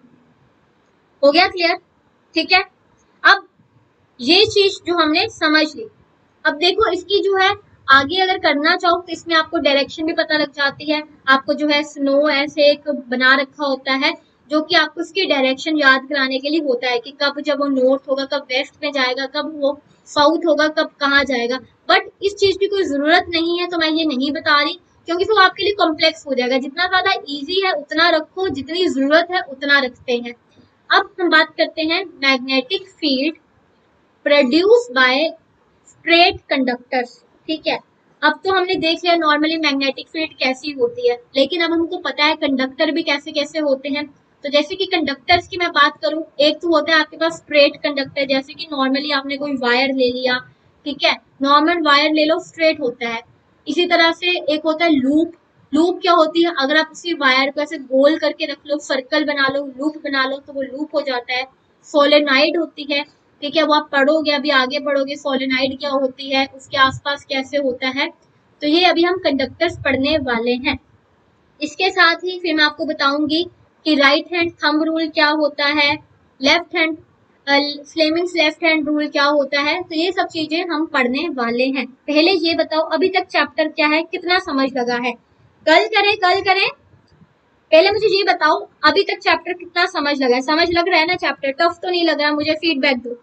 हो गया क्लियर, ठीक है। अब ये चीज जो हमने समझ ली, अब देखो इसकी जो है आगे अगर करना चाहो तो इसमें आपको डायरेक्शन भी पता लग जाती है। आपको जो है स्नो ऐसे एक बना रखा होता है जो कि आपको इसकी डायरेक्शन याद कराने के लिए होता है कि कब जब वो नॉर्थ होगा कब वेस्ट में जाएगा, कब वो साउथ होगा कब कहाँ जाएगा। बट इस चीज की कोई जरूरत नहीं है तो मैं ये नहीं बता रही, क्योंकि वो आपके लिए कॉम्प्लेक्स हो जाएगा। जितना ज्यादा इजी है उतना रखो, जितनी जरूरत है उतना रखते हैं। अब हम बात करते हैं magnetic field produce by straight conductors, ठीक है। अब तो हमने देख लिया नॉर्मली मैग्नेटिक फील्ड कैसी होती है, लेकिन अब हमको पता है कंडक्टर भी कैसे कैसे होते हैं। तो जैसे कि कंडक्टर्स की मैं बात करूं, एक तो होता है आपके पास स्ट्रेट कंडक्टर, जैसे कि नॉर्मली आपने कोई वायर ले लिया, ठीक है, नॉर्मल वायर ले लो, स्ट्रेट होता है। इसी तरह से एक होता है लूप। लूप क्या होती है, अगर आप उसी वायर को ऐसे गोल करके रख लो, सर्कल बना लो, लूप बना लो, तो वो लूप हो जाता है। सोलेनाइड होती है, ठीक है, वो आप पढ़ोगे, अभी आगे पढ़ोगे सोलेनाइड क्या होती है, उसके आसपास कैसे होता है। तो ये अभी हम कंडक्टर्स पढ़ने वाले हैं। इसके साथ ही फिर मैं आपको बताऊंगी कि राइट हैंड थंब रूल क्या होता है, left hand Fleming's left hand rule क्या होता है। तो ये सब चीजें हम पढ़ने वाले हैं। पहले ये बताओ अभी तक चैप्टर क्या है, कितना समझ लगा है? कल करें कल करें पहले मुझे ये बताओ अभी तक चैप्टर कितना समझ लगा है? समझ लग रहा है ना? चैप्टर टफ तो नहीं लग रहा? मुझे फीडबैक दो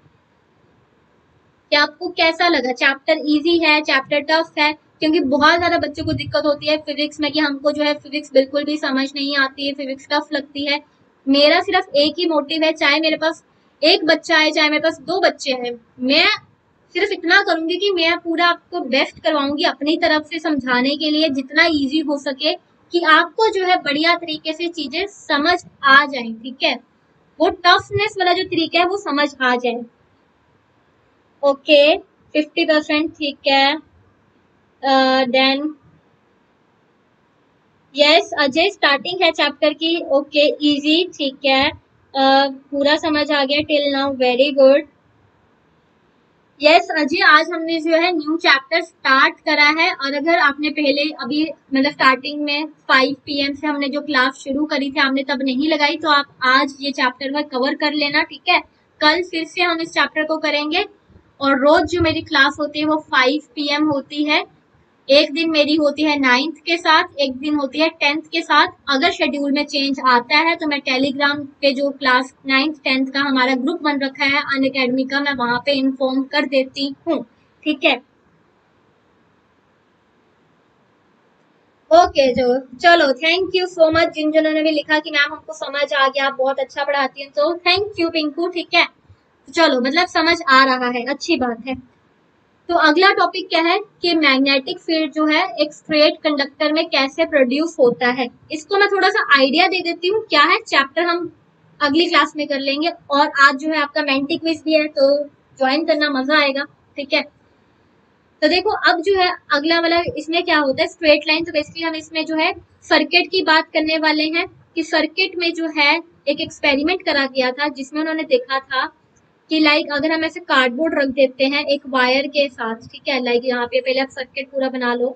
कि आपको कैसा लगा। चैप्टर इजी है, चैप्टर टफ है? क्योंकि बहुत ज्यादा बच्चों को दिक्कत होती है फिजिक्स में कि हमको जो है फिजिक्स बिल्कुल भी समझ नहीं आती है, फिजिक्स टफ लगती है। मेरा सिर्फ एक ही मोटिव है, चाहे मेरे पास एक बच्चा है चाहे मेरे पास दो बच्चे हैं, मैं सिर्फ इतना करूंगी कि मैं पूरा आपको बेस्ट करवाऊंगी अपनी तरफ से समझाने के लिए, जितना इजी हो सके कि आपको जो है बढ़िया तरीके से चीजें समझ आ जाए, ठीक है, वो टफनेस वाला जो तरीका है वो समझ आ जाए। ओके, फिफ्टी परसेंट ठीक है। देन यस अजय, स्टार्टिंग है चैप्टर की, ओके इजी, ठीक है, uh, पूरा समझ आ गया till now, very good. Yes Ajay, आज हमने जो है न्यू चैप्टर स्टार्ट करा है, और अगर आपने पहले अभी मतलब स्टार्टिंग में फाइव पी एम से हमने जो क्लास शुरू करी थी आपने तब नहीं लगाई, तो आप आज ये चैप्टर में कवर कर लेना, ठीक है। कल फिर से हम इस चैप्टर को करेंगे, और रोज जो मेरी क्लास होती है वो फाइव पी एम होती है। एक दिन मेरी होती है नाइन्थ के साथ, एक दिन होती है टेंथ के साथ। अगर शेड्यूल में चेंज आता है तो मैं टेलीग्राम पे जो क्लास नाइन्थ टेंथ का हमारा ग्रुप बन रखा है अनअकैडमी का, मैं वहां पे इन्फॉर्म कर देती हूँ, ठीक है। ओके जो चलो, थैंक यू सो मच जिन जिन्होंने ने भी लिखा कि मैम हमको समझ आ गया, आप बहुत अच्छा पढ़ाती हैं, तो थैंक यू पिंकू, ठीक है। चलो मतलब समझ आ रहा है, अच्छी बात है। तो अगला टॉपिक क्या है कि मैग्नेटिक फील्ड जो है एक स्ट्रेट कंडक्टर में कैसे प्रोड्यूस होता है। इसको मैं थोड़ा सा आइडिया दे देती हूँ क्या है, चैप्टर हम अगली क्लास में कर लेंगे, और आज जो है आपका मेंटी क्विज भी है तो ज्वाइन करना, मजा आएगा, ठीक है। तो देखो अब जो है अगला वाला, इसमें क्या होता है स्ट्रेट लाइन, तो बेसिकली हम इसमें जो है सर्किट की बात करने वाले हैं कि सर्किट में जो है एक एक्सपेरिमेंट करा गया था जिसमें उन्होंने देखा था कि लाइक अगर हम ऐसे कार्डबोर्ड रख देते हैं एक वायर के साथ, ठीक है, लाइक यहाँ पे पहले आप सर्किट पूरा बना लो,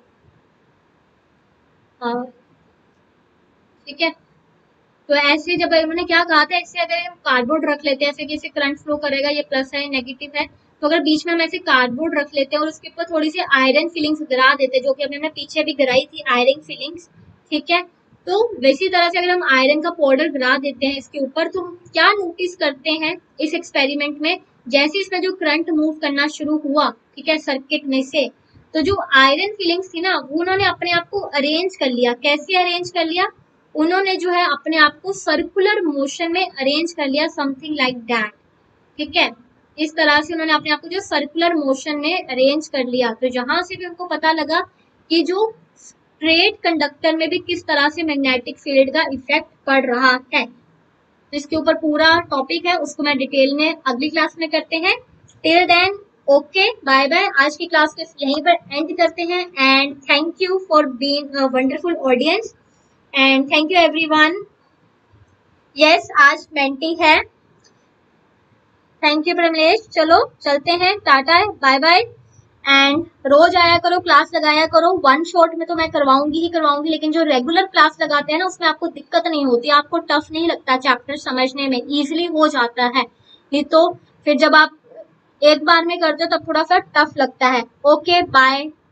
ठीक है। तो ऐसे जब उन्होंने क्या कहा था, इससे अगर हम कार्डबोर्ड रख लेते हैं ऐसे कि इसे करंट फ्लो करेगा, ये प्लस है नेगेटिव है, तो अगर बीच में हम ऐसे कार्डबोर्ड रख लेते हैं और उसके ऊपर थोड़ी सी आयरन फिलिंग्स गिरा देते हैं, जो कि हमने पीछे भी गिराई थी आयरन फिलिंग्स, ठीक है, तो वैसी तरह से अगर हम आयरन का पाउडर गिरा देते हैं इसके ऊपर, तो हम क्या नोटिस करते हैं इस एक्सपेरिमेंट में, जैसे इसमें जो करंट मूव करना शुरू हुआ, ठीक है, सर्किट में से, तो जो आयरन फिलिंग्स थी ना वो उन्होंने अपने आप को अरेंज कर लिया। कैसे अरेंज कर लिया? उन्होंने जो है अपने आप को सर्कुलर मोशन में अरेंज कर लिया, समथिंग लाइक दैट, ठीक है। इस तरह से उन्होंने अपने आप को जो सर्कुलर मोशन में अरेंज कर लिया, तो जहां से भी उनको पता लगा कि जो स्ट्रेट कंडक्टर में भी किस तरह से मैग्नेटिक फील्ड का इफेक्ट पड़ रहा है। तो इसके ऊपर पूरा टॉपिक है, उसको मैं डिटेल में अगली क्लास में करते हैं। Till then okay bye bye, आज की क्लास को यहीं पर एंड करते हैं, and thank you for being a wonderful audience, and thank you everyone. Yes आज मेंटी है, थैंक यू प्रमलेश, चलो चलते हैं, टाटा बाय बाय, एंड रोज आया करो, क्लास लगाया करो। वन शॉट में तो मैं करवाऊंगी ही करवाऊंगी, लेकिन जो रेगुलर क्लास लगाते हैं ना उसमें आपको दिक्कत नहीं होती, आपको टफ नहीं लगता, चैप्टर समझने में इजीली हो जाता है। नहीं तो फिर जब आप एक बार में करते हो तब थोड़ा सा टफ लगता है। Okay bye.